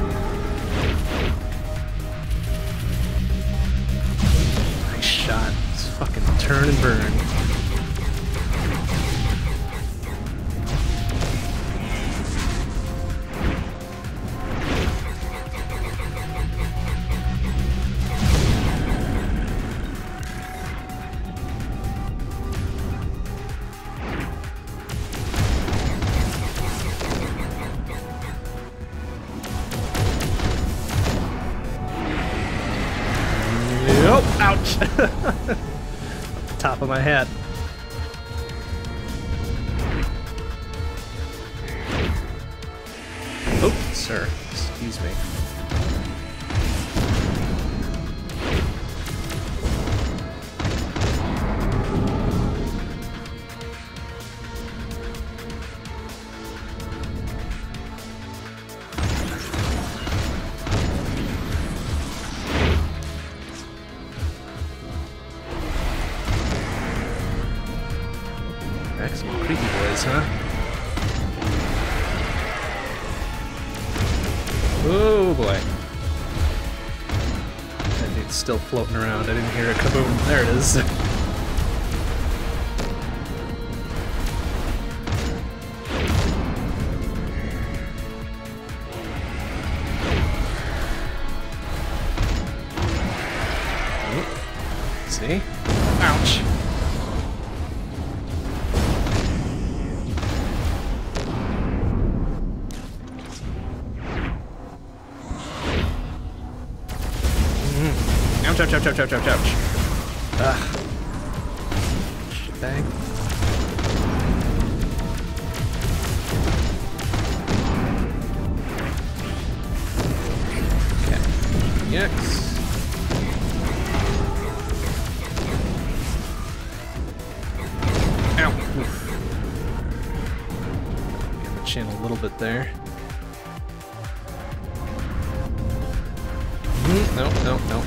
Nice shot. Fucking turn and burn. Nope, ouch! Top of my head. Oh, sir, excuse me. Some creepy boys, huh? Oh boy. That dude's still floating around. I didn't hear a kaboom. There it is. See? Ouch. Ouch, ouch, ouch, ouch, ouch, ouch, ouch. Ugh. Shitbag. Okay. Yes. Ow. Oof. Get the chin a little bit there. No, no, no.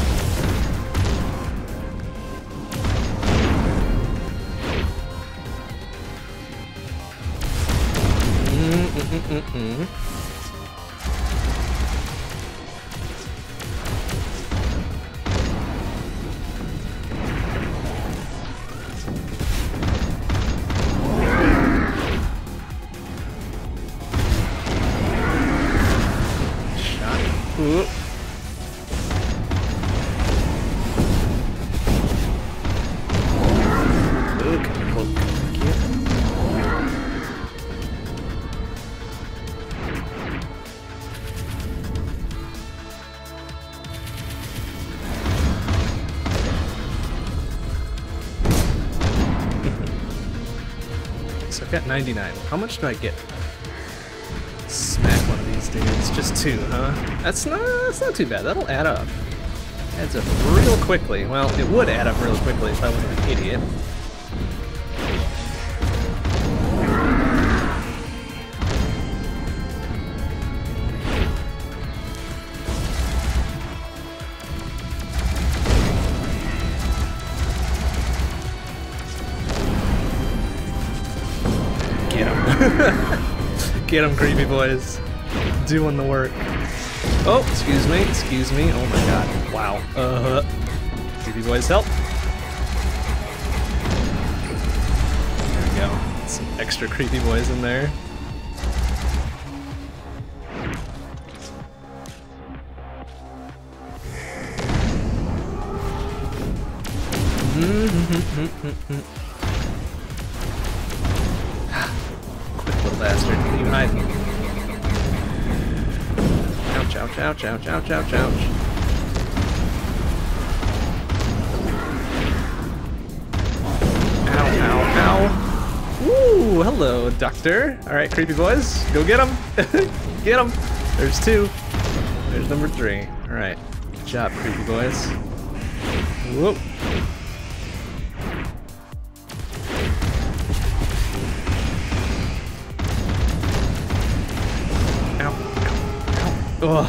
Shot. Ooh. So I've got 99. How much do I get? Smack one of these dudes. Just 2, huh? That's not too bad. That'll add up. Adds up real quickly. Well, it would add up real quickly if I wasn't an idiot. Get them, creepy boys. Doing the work. Oh, excuse me, excuse me. Oh my god. Wow. Creepy boys, help. There we go. Some extra creepy boys in there. Quick little bastard. Can you hide? Ouch, ouch, ouch, ouch, ouch, ouch, ouch. Ow, ow, ow. Ooh, hello, doctor. Alright, creepy boys. Go get him. Get him. There's two. There's number three. Alright. Good job, creepy boys. Whoop. Ugh.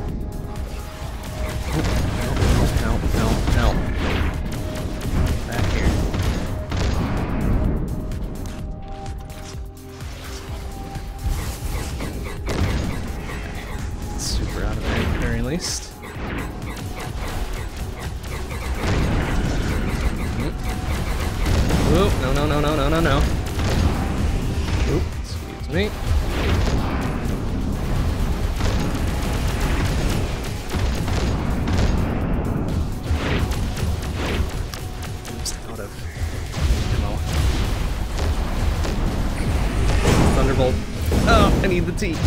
No. Back here. Super out of there at the very least. Oop, no. Oop, excuse me. Thunderbolt. Oh, I need the tea.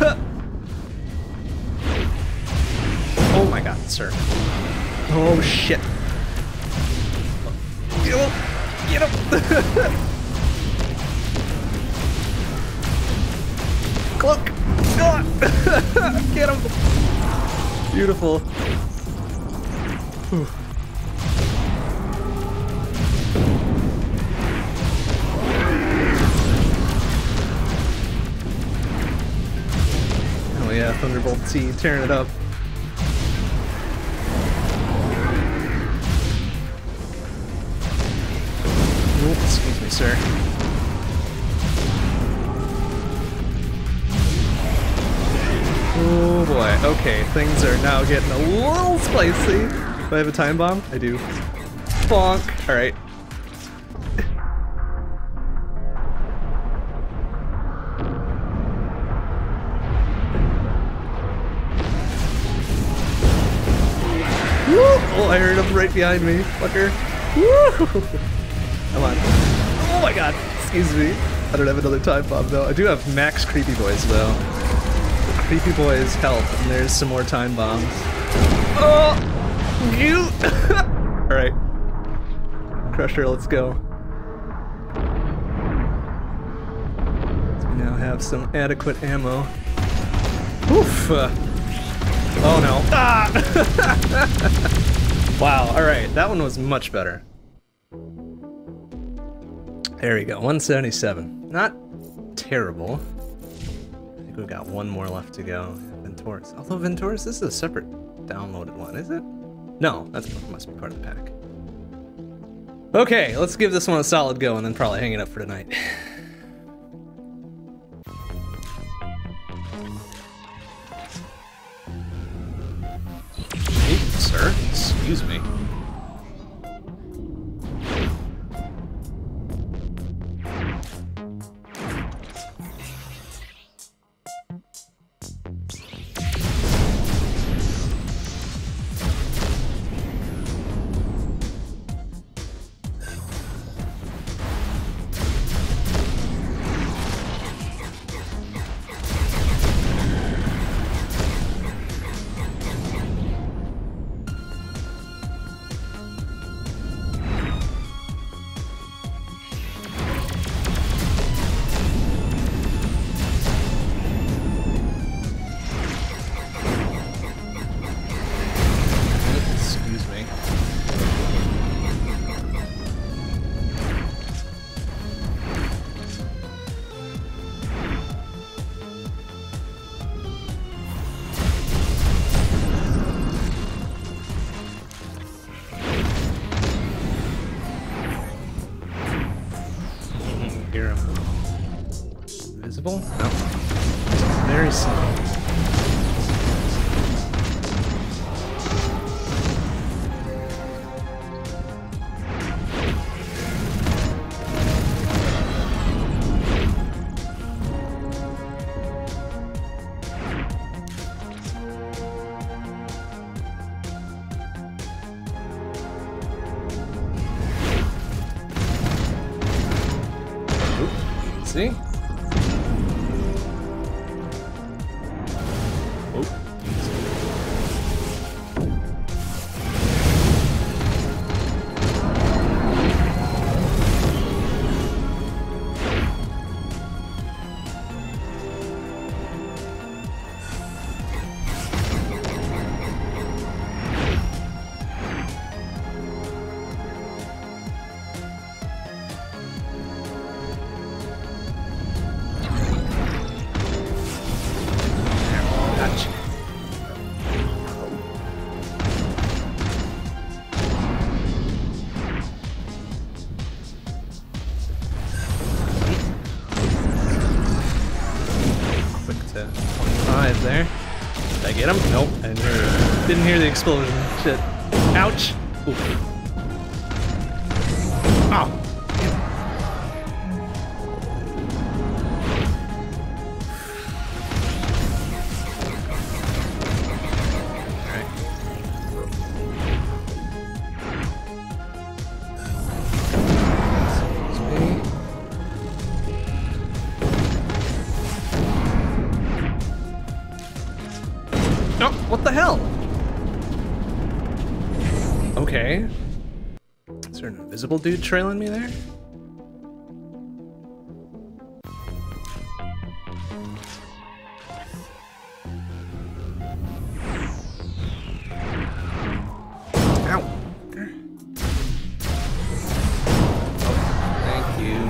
Oh my god, sir. Oh shit. Get him! Get him! Cloak! Get him! Beautiful. Whew. Oh yeah, Thunderbolt T, tearing it up. Oh, excuse me, sir. Oh boy, okay, things are now getting a little spicy. Do I have a time bomb? I do. Bonk. Alright. Oh, I heard him right behind me, fucker. Woo! Come on. Oh my god, excuse me. I don't have another time bomb though. I do have max creepy boys though. The creepy boys help, and there's some more time bombs. Oh! You! Alright. Crusher, let's go. So we now have some adequate ammo. Oof! Oh no. Ah! Wow, alright, that one was much better. There we go, 177. Not terrible. I think we've got one more left to go. Ventoris. Although Ventoris, this is a separate downloaded one, is it? No, that must be part of the pack. Okay, let's give this one a solid go and then probably hang it up for tonight. Hey, sir, excuse me. Hear him. Visible? No. very soon. See? Oh. There. Did I get him? Nope. I didn't hear the explosion. Shit. Ouch. Oof. Oh. What the hell? Okay. Is there an invisible dude trailing me there? Ow. Oh, thank you.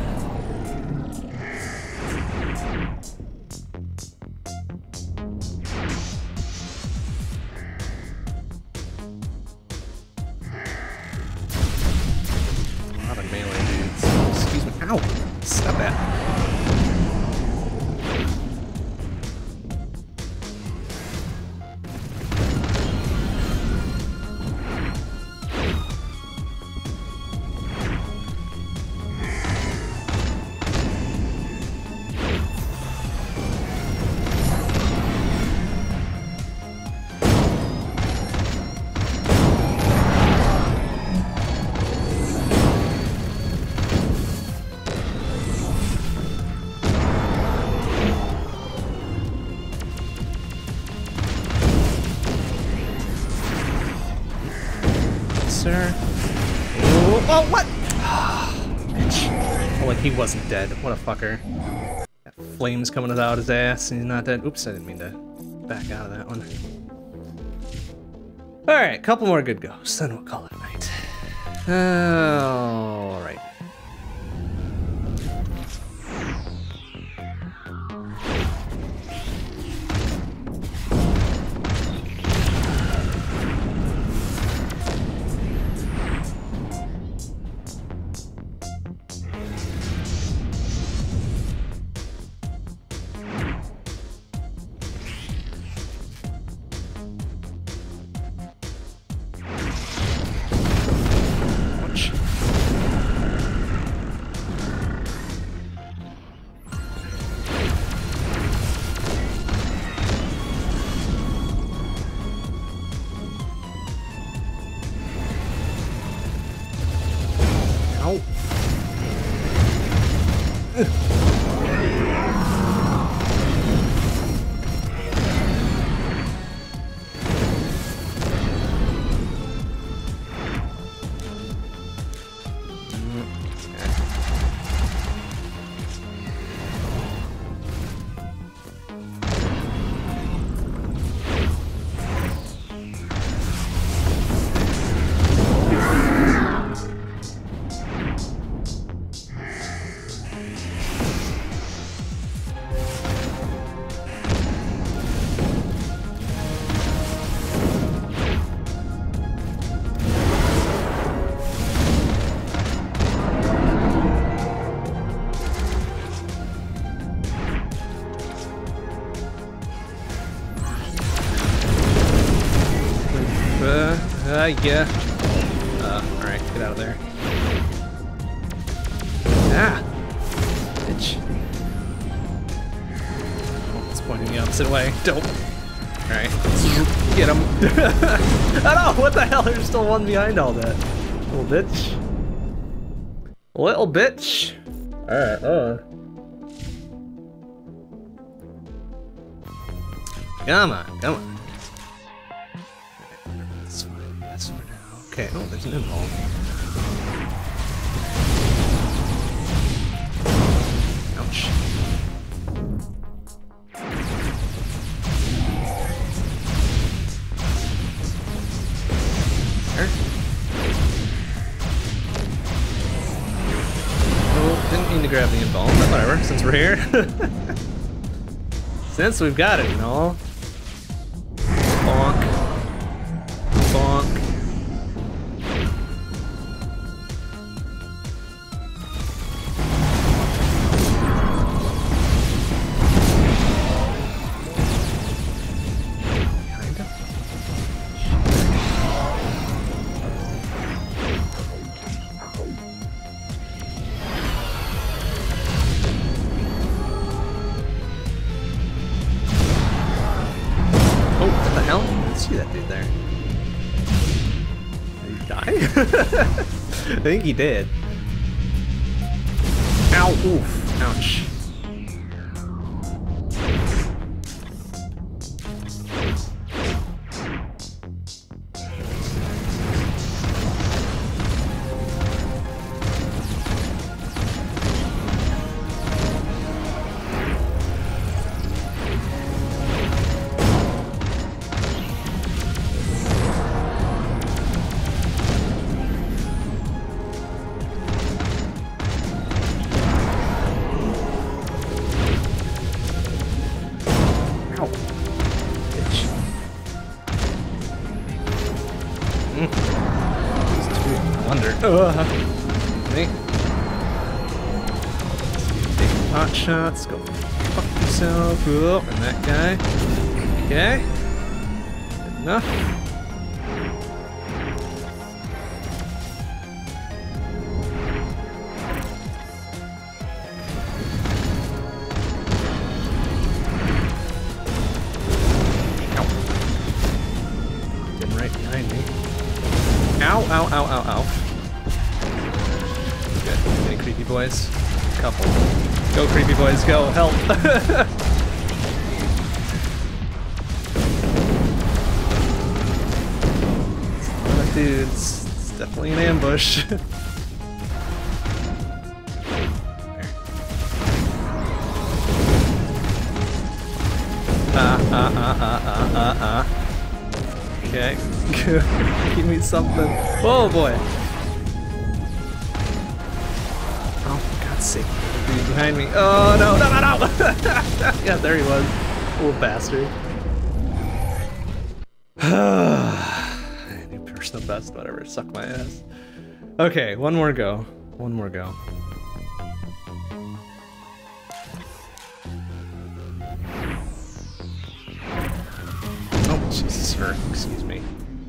Ow! Stop that. Sir. Oh, what? Bitch. Oh, like he wasn't dead. What a fucker. Got flames coming out his ass and he's not dead. Oops, I didn't mean to back out of that one. Alright, couple more good goes, then we'll call it a night. Alright. Yeah. Alright, get out of there. Ah! Bitch. Oh, it's pointing the opposite way. Don't. Alright. Get him. I don't know, what the hell? There's still one behind all that. Little bitch. Little bitch. Alright, Come on, come on. That's fine, that's for now. Okay, oh, there's an involve. Ouch. There. Oh, didn't mean to grab the involve, but whatever, since we're here. Since we've got it, you know. Bonk. Bonk. Kinda. Oh, what the hell? I didn't see that dude there. Did he die? I think he did. Ow, oof, ouch. Me. Take pot shots, go fuck yourself. Oh, and that guy. Okay. Good enough. Ow. Getting right behind me. Ow, ow, ow, ow, ow. Good. Any creepy boys? Couple. Go, creepy boys, go. Help. Dudes. It's definitely an ambush. Okay. Give me something. Whoa, boy. Oh, for God's sake. Dude behind me. Oh, no, no, no, no. Yeah, there he was. Little bastard. New personal best, whatever. Suck my ass. Okay, one more go. One more go. Oh, Jesus, sir. Excuse me.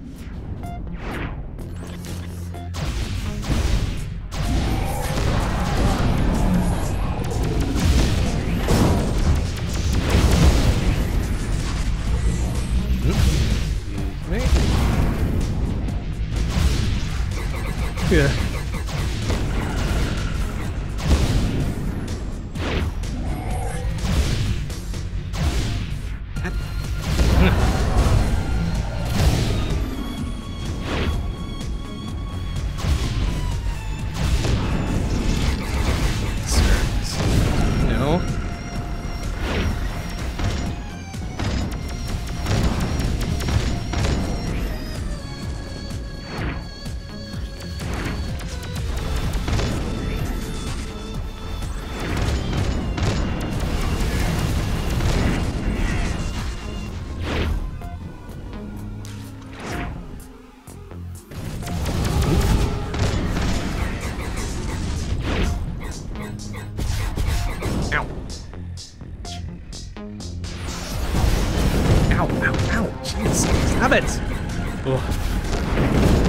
Yeah. No.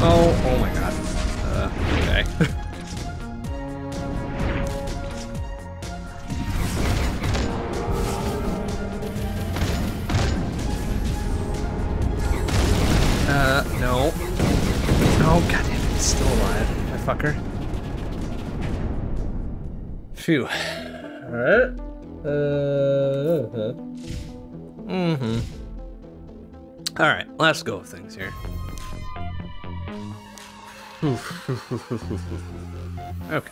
Oh my god. Okay. No. Oh, god damn it, he's still alive, that fucker. Phew. Alright. Alright, let's go with things here. Okay.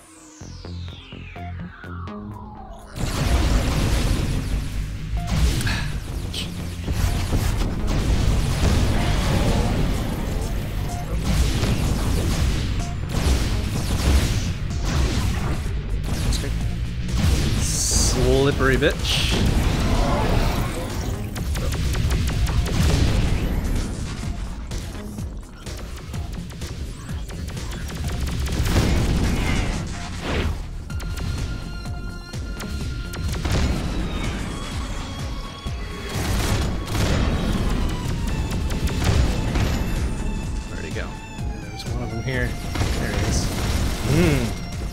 Slippery bitch. Where'd he go? There's one of them here. There he is.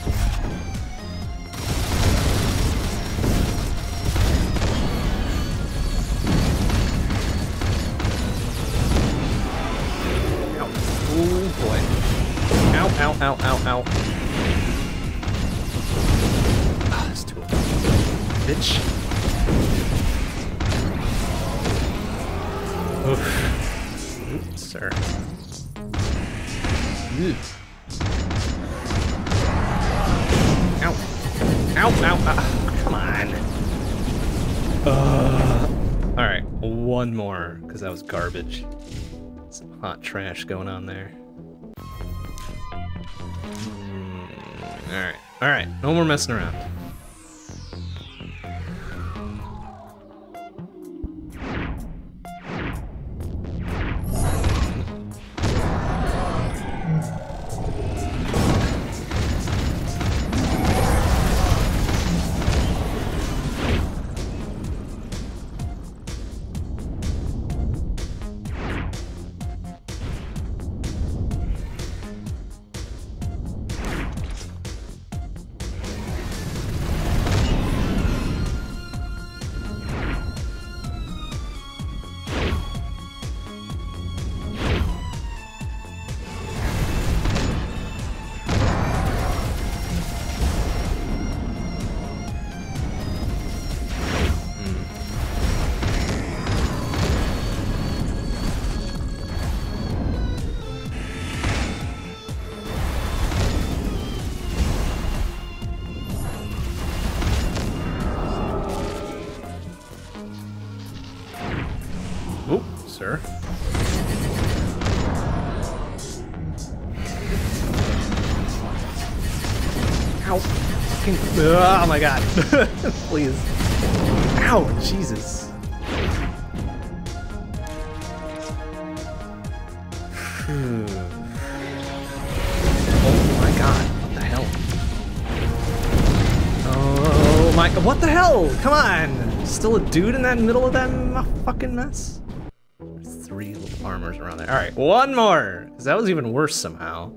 Ow, ow, ow. Ah, there's two of them. Bitch. Oof. Oops, sir. Ew. Ow. Ow, ow, come on. Alright, one more, because that was garbage. Some hot trash going on there. Alright, no more messing around. Oh, sir. Ow. Fucking, oh my god. Please. Ow, Jesus. Oh my god, what the hell? Oh my, what the hell? Come on! Still a dude in that middle of that fucking mess? There's 3 little armors around there. Alright, one more! Because that was even worse somehow.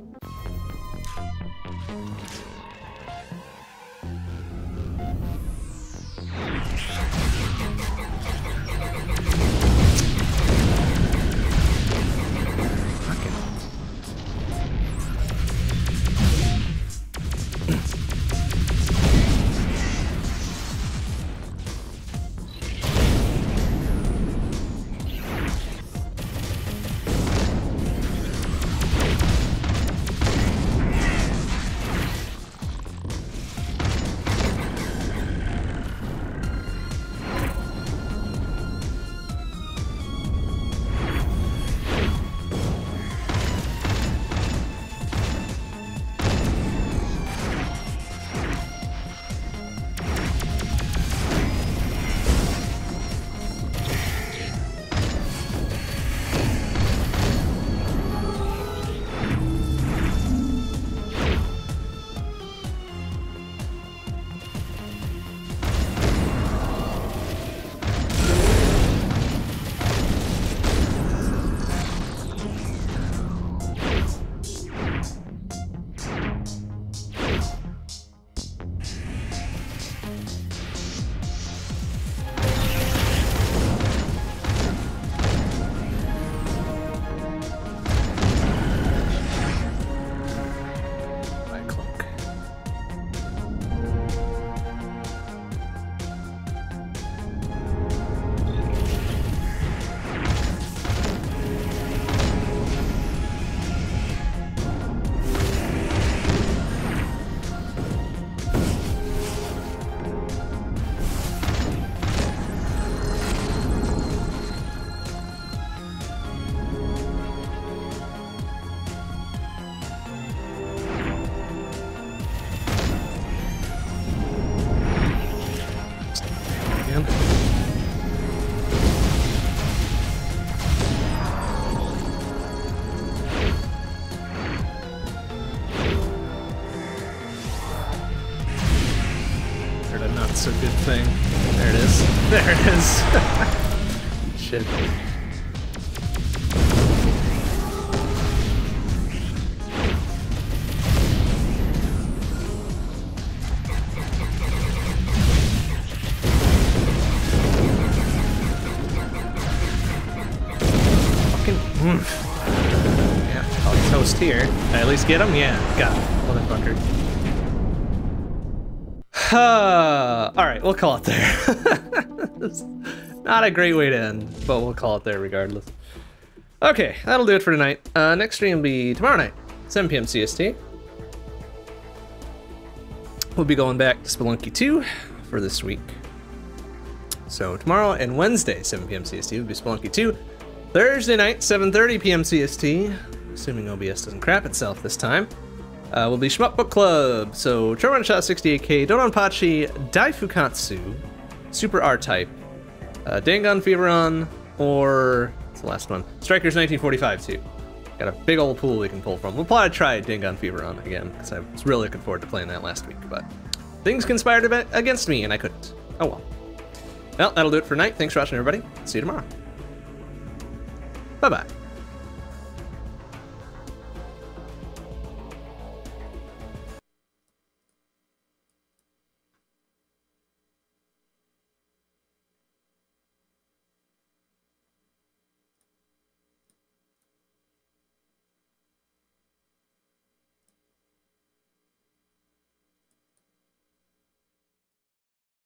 not so good thing. There it is. There it is. Shit. Fucking oomph. Yeah, I'll toast here. Did I at least get him? Yeah, got him. Motherfucker. Alright, we'll call it there. Not a great way to end, but we'll call it there regardless. Okay, that'll do it for tonight. Next stream will be tomorrow night, 7 p.m. CST. We'll be going back to Spelunky 2 for this week. So tomorrow and Wednesday, 7 p.m. CST will be Spelunky 2. Thursday night, 7:30 p.m. CST, assuming OBS doesn't crap itself this time, will be Shmup Book Club. So Trovan Shot 68K, Dononpachi, Daifukatsu, Super R-Type, Dangan Feveron, or what's the last one? Strikers 1945 too. Got a big old pool we can pull from. We'll probably try Dangan Feveron again, because I was really looking forward to playing that last week, but things conspired against me and I couldn't. Oh well. Well, that'll do it for tonight. Thanks for watching, everybody. See you tomorrow. Bye-bye.